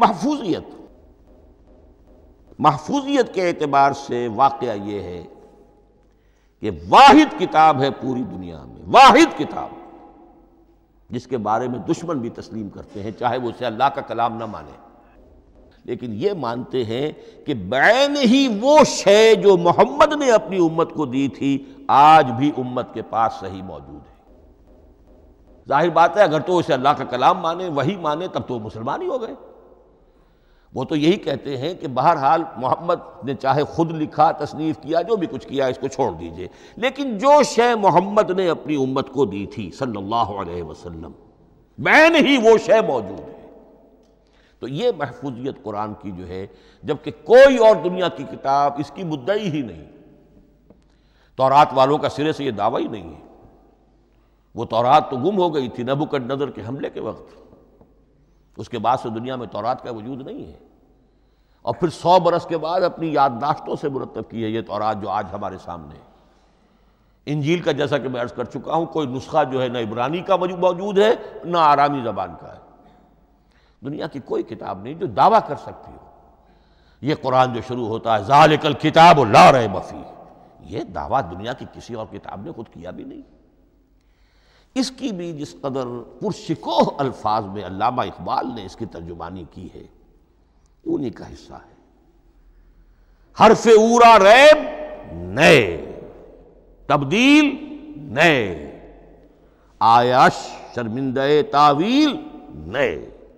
Speaker 2: محفوظیت کے اعتبار سے واقعہ یہ ہے کہ واحد کتاب ہے پوری دنیا میں، واحد کتاب جس کے بارے میں دشمن بھی تسلیم کرتے ہیں، چاہے وہ اسے اللہ کا کلام نہ مانے، لیکن یہ مانتے ہیں کہ بعین ہی وہ شے جو محمد نے اپنی امت کو دی تھی آج بھی امت کے پاس صحیح موجود ہے۔ ظاہر بات ہے اگر تو اسے اللہ کا کلام مانے، وہی مانے، تب تو مسلمان ہی ہو گئے۔ وہ تو یہی کہتے ہیں کہ بہرحال محمد نے چاہے خود لکھا، تصنیف کیا، جو بھی کچھ کیا اس کو چھوڑ دیجئے، لیکن جو شے محمد نے اپنی امت کو دی تھی صلی اللہ علیہ وسلم، بعین ہی وہ شے موجود ہے۔ تو یہ محفوظیت قرآن کی جو ہے، جبکہ کوئی اور دنیا کی کتاب اس کی مدعی ہی نہیں۔ تورات والوں کا سرے سے یہ دعویٰ ہی نہیں ہے۔ وہ تورات تو گم ہو گئی تھی نبوکدنضر کے حملے کے وقت، اس کے بعد سے دنیا میں تورات کا وجود نہیں ہے، اور پھر 100 برس کے بعد اپنی یادداشتوں سے مرتب کی ہے یہ تورات جو آج ہمارے سامنے ہے۔ انجیل کا جیسا کہ میں عرض کر چکا ہوں، کوئی نسخہ جو ہے نہ عبرانی کا موجود ہے نہ آرامی زبان کا ہے۔ دنیا کی کوئی کتاب نہیں جو دعویٰ کر سکتی ہو۔ یہ قرآن جو شروع ہوتا ہے ذالک الکتاب لا ریب فیہ، یہ دعویٰ دنیا کی کسی اور کتاب نے خود کیا بھی نہیں۔ اس کی بھی جس قدر پرشکوہ الفاظ میں علامہ اقبال نے اس کی ترجمانی کی ہے، انہی کا حصہ ہے۔ حرف اورا ریب نئے، تبدیل نئے، آیاش شرمندہ تاویل نئے۔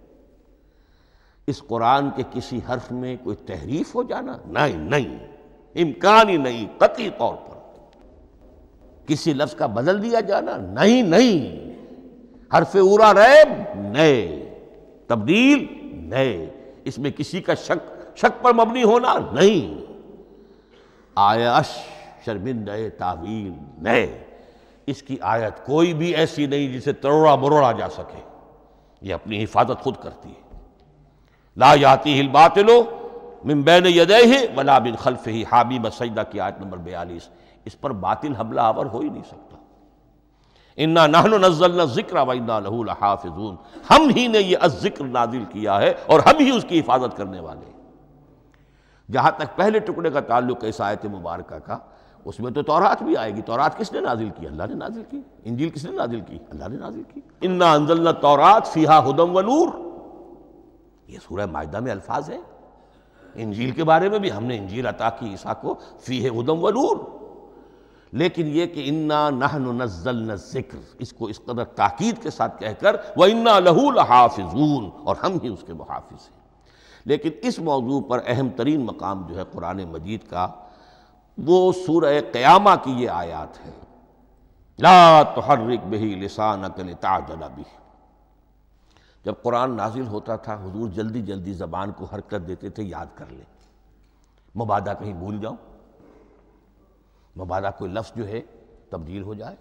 Speaker 2: اس قرآن کے کسی حرف میں کوئی تحریف ہو جانا نہیں، امکان ہی نہیں، قطعی طور پر۔ کسی لفظ کا بدل دیا جانا نہیں، حرف اورا ریب نئے، تبدیل نئے۔ اس میں کسی کا شک پر مبنی ہونا نہیں، آیش شرمندہ تعویل نئے، اس کی آیت کوئی بھی ایسی نہیں جسے تروڑا مروڑا جا سکے، یہ اپنی حفاظت خود کرتی ہے۔ لا یاتیہ الباطل من بین یدیہ ولا من خلفہ، حامیم السجدہ کی آیت نمبر 42، اس پر باطل حملہ آور ہو ہی نہیں سکتا۔ انا نحن نزلنا الذکر وانا لہ لحافظون، ہم ہی نے یہ الذکر نازل کیا ہے اور ہم ہی اس کی حفاظت کرنے والے ہیں۔ جہاں تک پہلے ٹکڑے کا تعلق ہے اس آیت مبارکہ کا، اس میں تو تورات بھی آئے گی۔ تورات کس نے نازل کی؟ اللہ نے نازل کی۔ انجیل کس نے نازل کی؟ اللہ نے نازل کی۔ انا انزلنا التوراۃ فیہا ھدی ونور، یہ سورہ مائدہ میں الفاظ ہیں۔ انجیل کے بارے میں بھی ہم نے انجیل عطا کی عیسیٰ کو، فیہ ھدی ونور، لیکن یہ کہ انا نحن نزلنا الذکر، اس کو اس قدر تاکید کے ساتھ کہہ کر وَإِنَّا لَهُ لَحَافِظُونَ، اور ہم ہی اس کے محافظ ہیں۔ لیکن اس موضوع پر اہم ترین مقام جو ہے قرآن مجید کا، وہ سورہ قیامہ کی یہ آیات ہے، لا تحرک بہ لسانک لتعجل بہ۔ جب قرآن نازل ہوتا تھا حضور جلدی جلدی زبان کو حرکت دیتے تھے، یاد کر لیں، مبادا کہیں بھول جاؤ، مبادا کوئی لفظ جو ہے تبدیل ہو جائے۔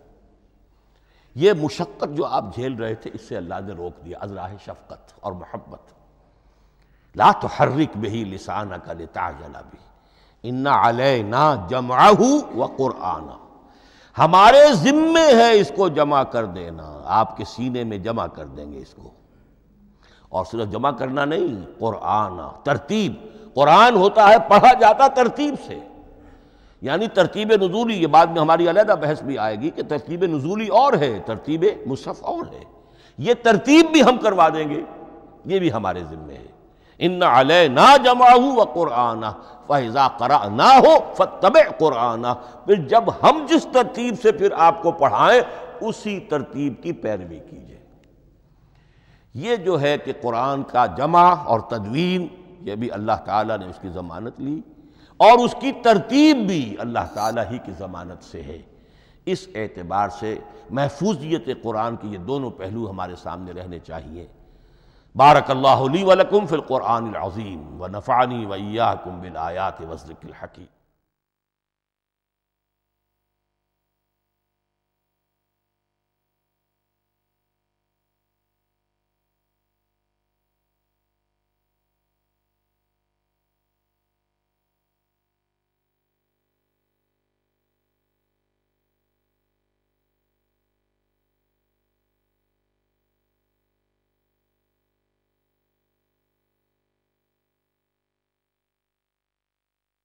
Speaker 2: یہ مشقت جو آپ جھیل رہے تھے، اس سے اللہ نے روک دیا از راہ شفقت اور محبت۔ لا تحرک بہ لسانک لتعجل بہ ان علینا جمعہ وقرآنہ، ہمارے ذمے ہے اس کو جمع کر دینا، آپ کے سینے میں جمع کر دیں گے اس کو۔ اور صرف جمع کرنا نہیں، قرآن، ترتیب۔ قرآن ہوتا ہے پڑھا جاتا ترتیب سے، یعنی ترتیب نزولی، یہ بعد میں ہماری علیحدہ بحث بھی آئے گی کہ ترتیب نزولی اور ہے، ترتیب مصحف اور ہے، یہ ترتیب بھی ہم کروا دیں گے، یہ بھی ہمارے ذمے ہے۔ ان علینا جمعہ وقرآنہ فاذا قرأناہ فاتبع قرآنہ، پھر جب ہم جس ترتیب سے پھر آپ کو پڑھائیں اسی ترتیب کی پیروی کیجیے۔ یہ جو ہے کہ قرآن کا جمع اور تدوین، یہ بھی اللہ تعالیٰ نے اس کی ضمانت لی، اور اس کی ترتیب بھی اللہ تعالیٰ ہی کی ضمانت سے ہے۔ اس اعتبار سے محفوظیت قرآن کے یہ دونوں پہلو ہمارے سامنے رہنے چاہیے۔ بارک اللہ لی ولکم فی القرآن العظیم ونفعنی وإیاکم بالآیات والذکر الحکیم۔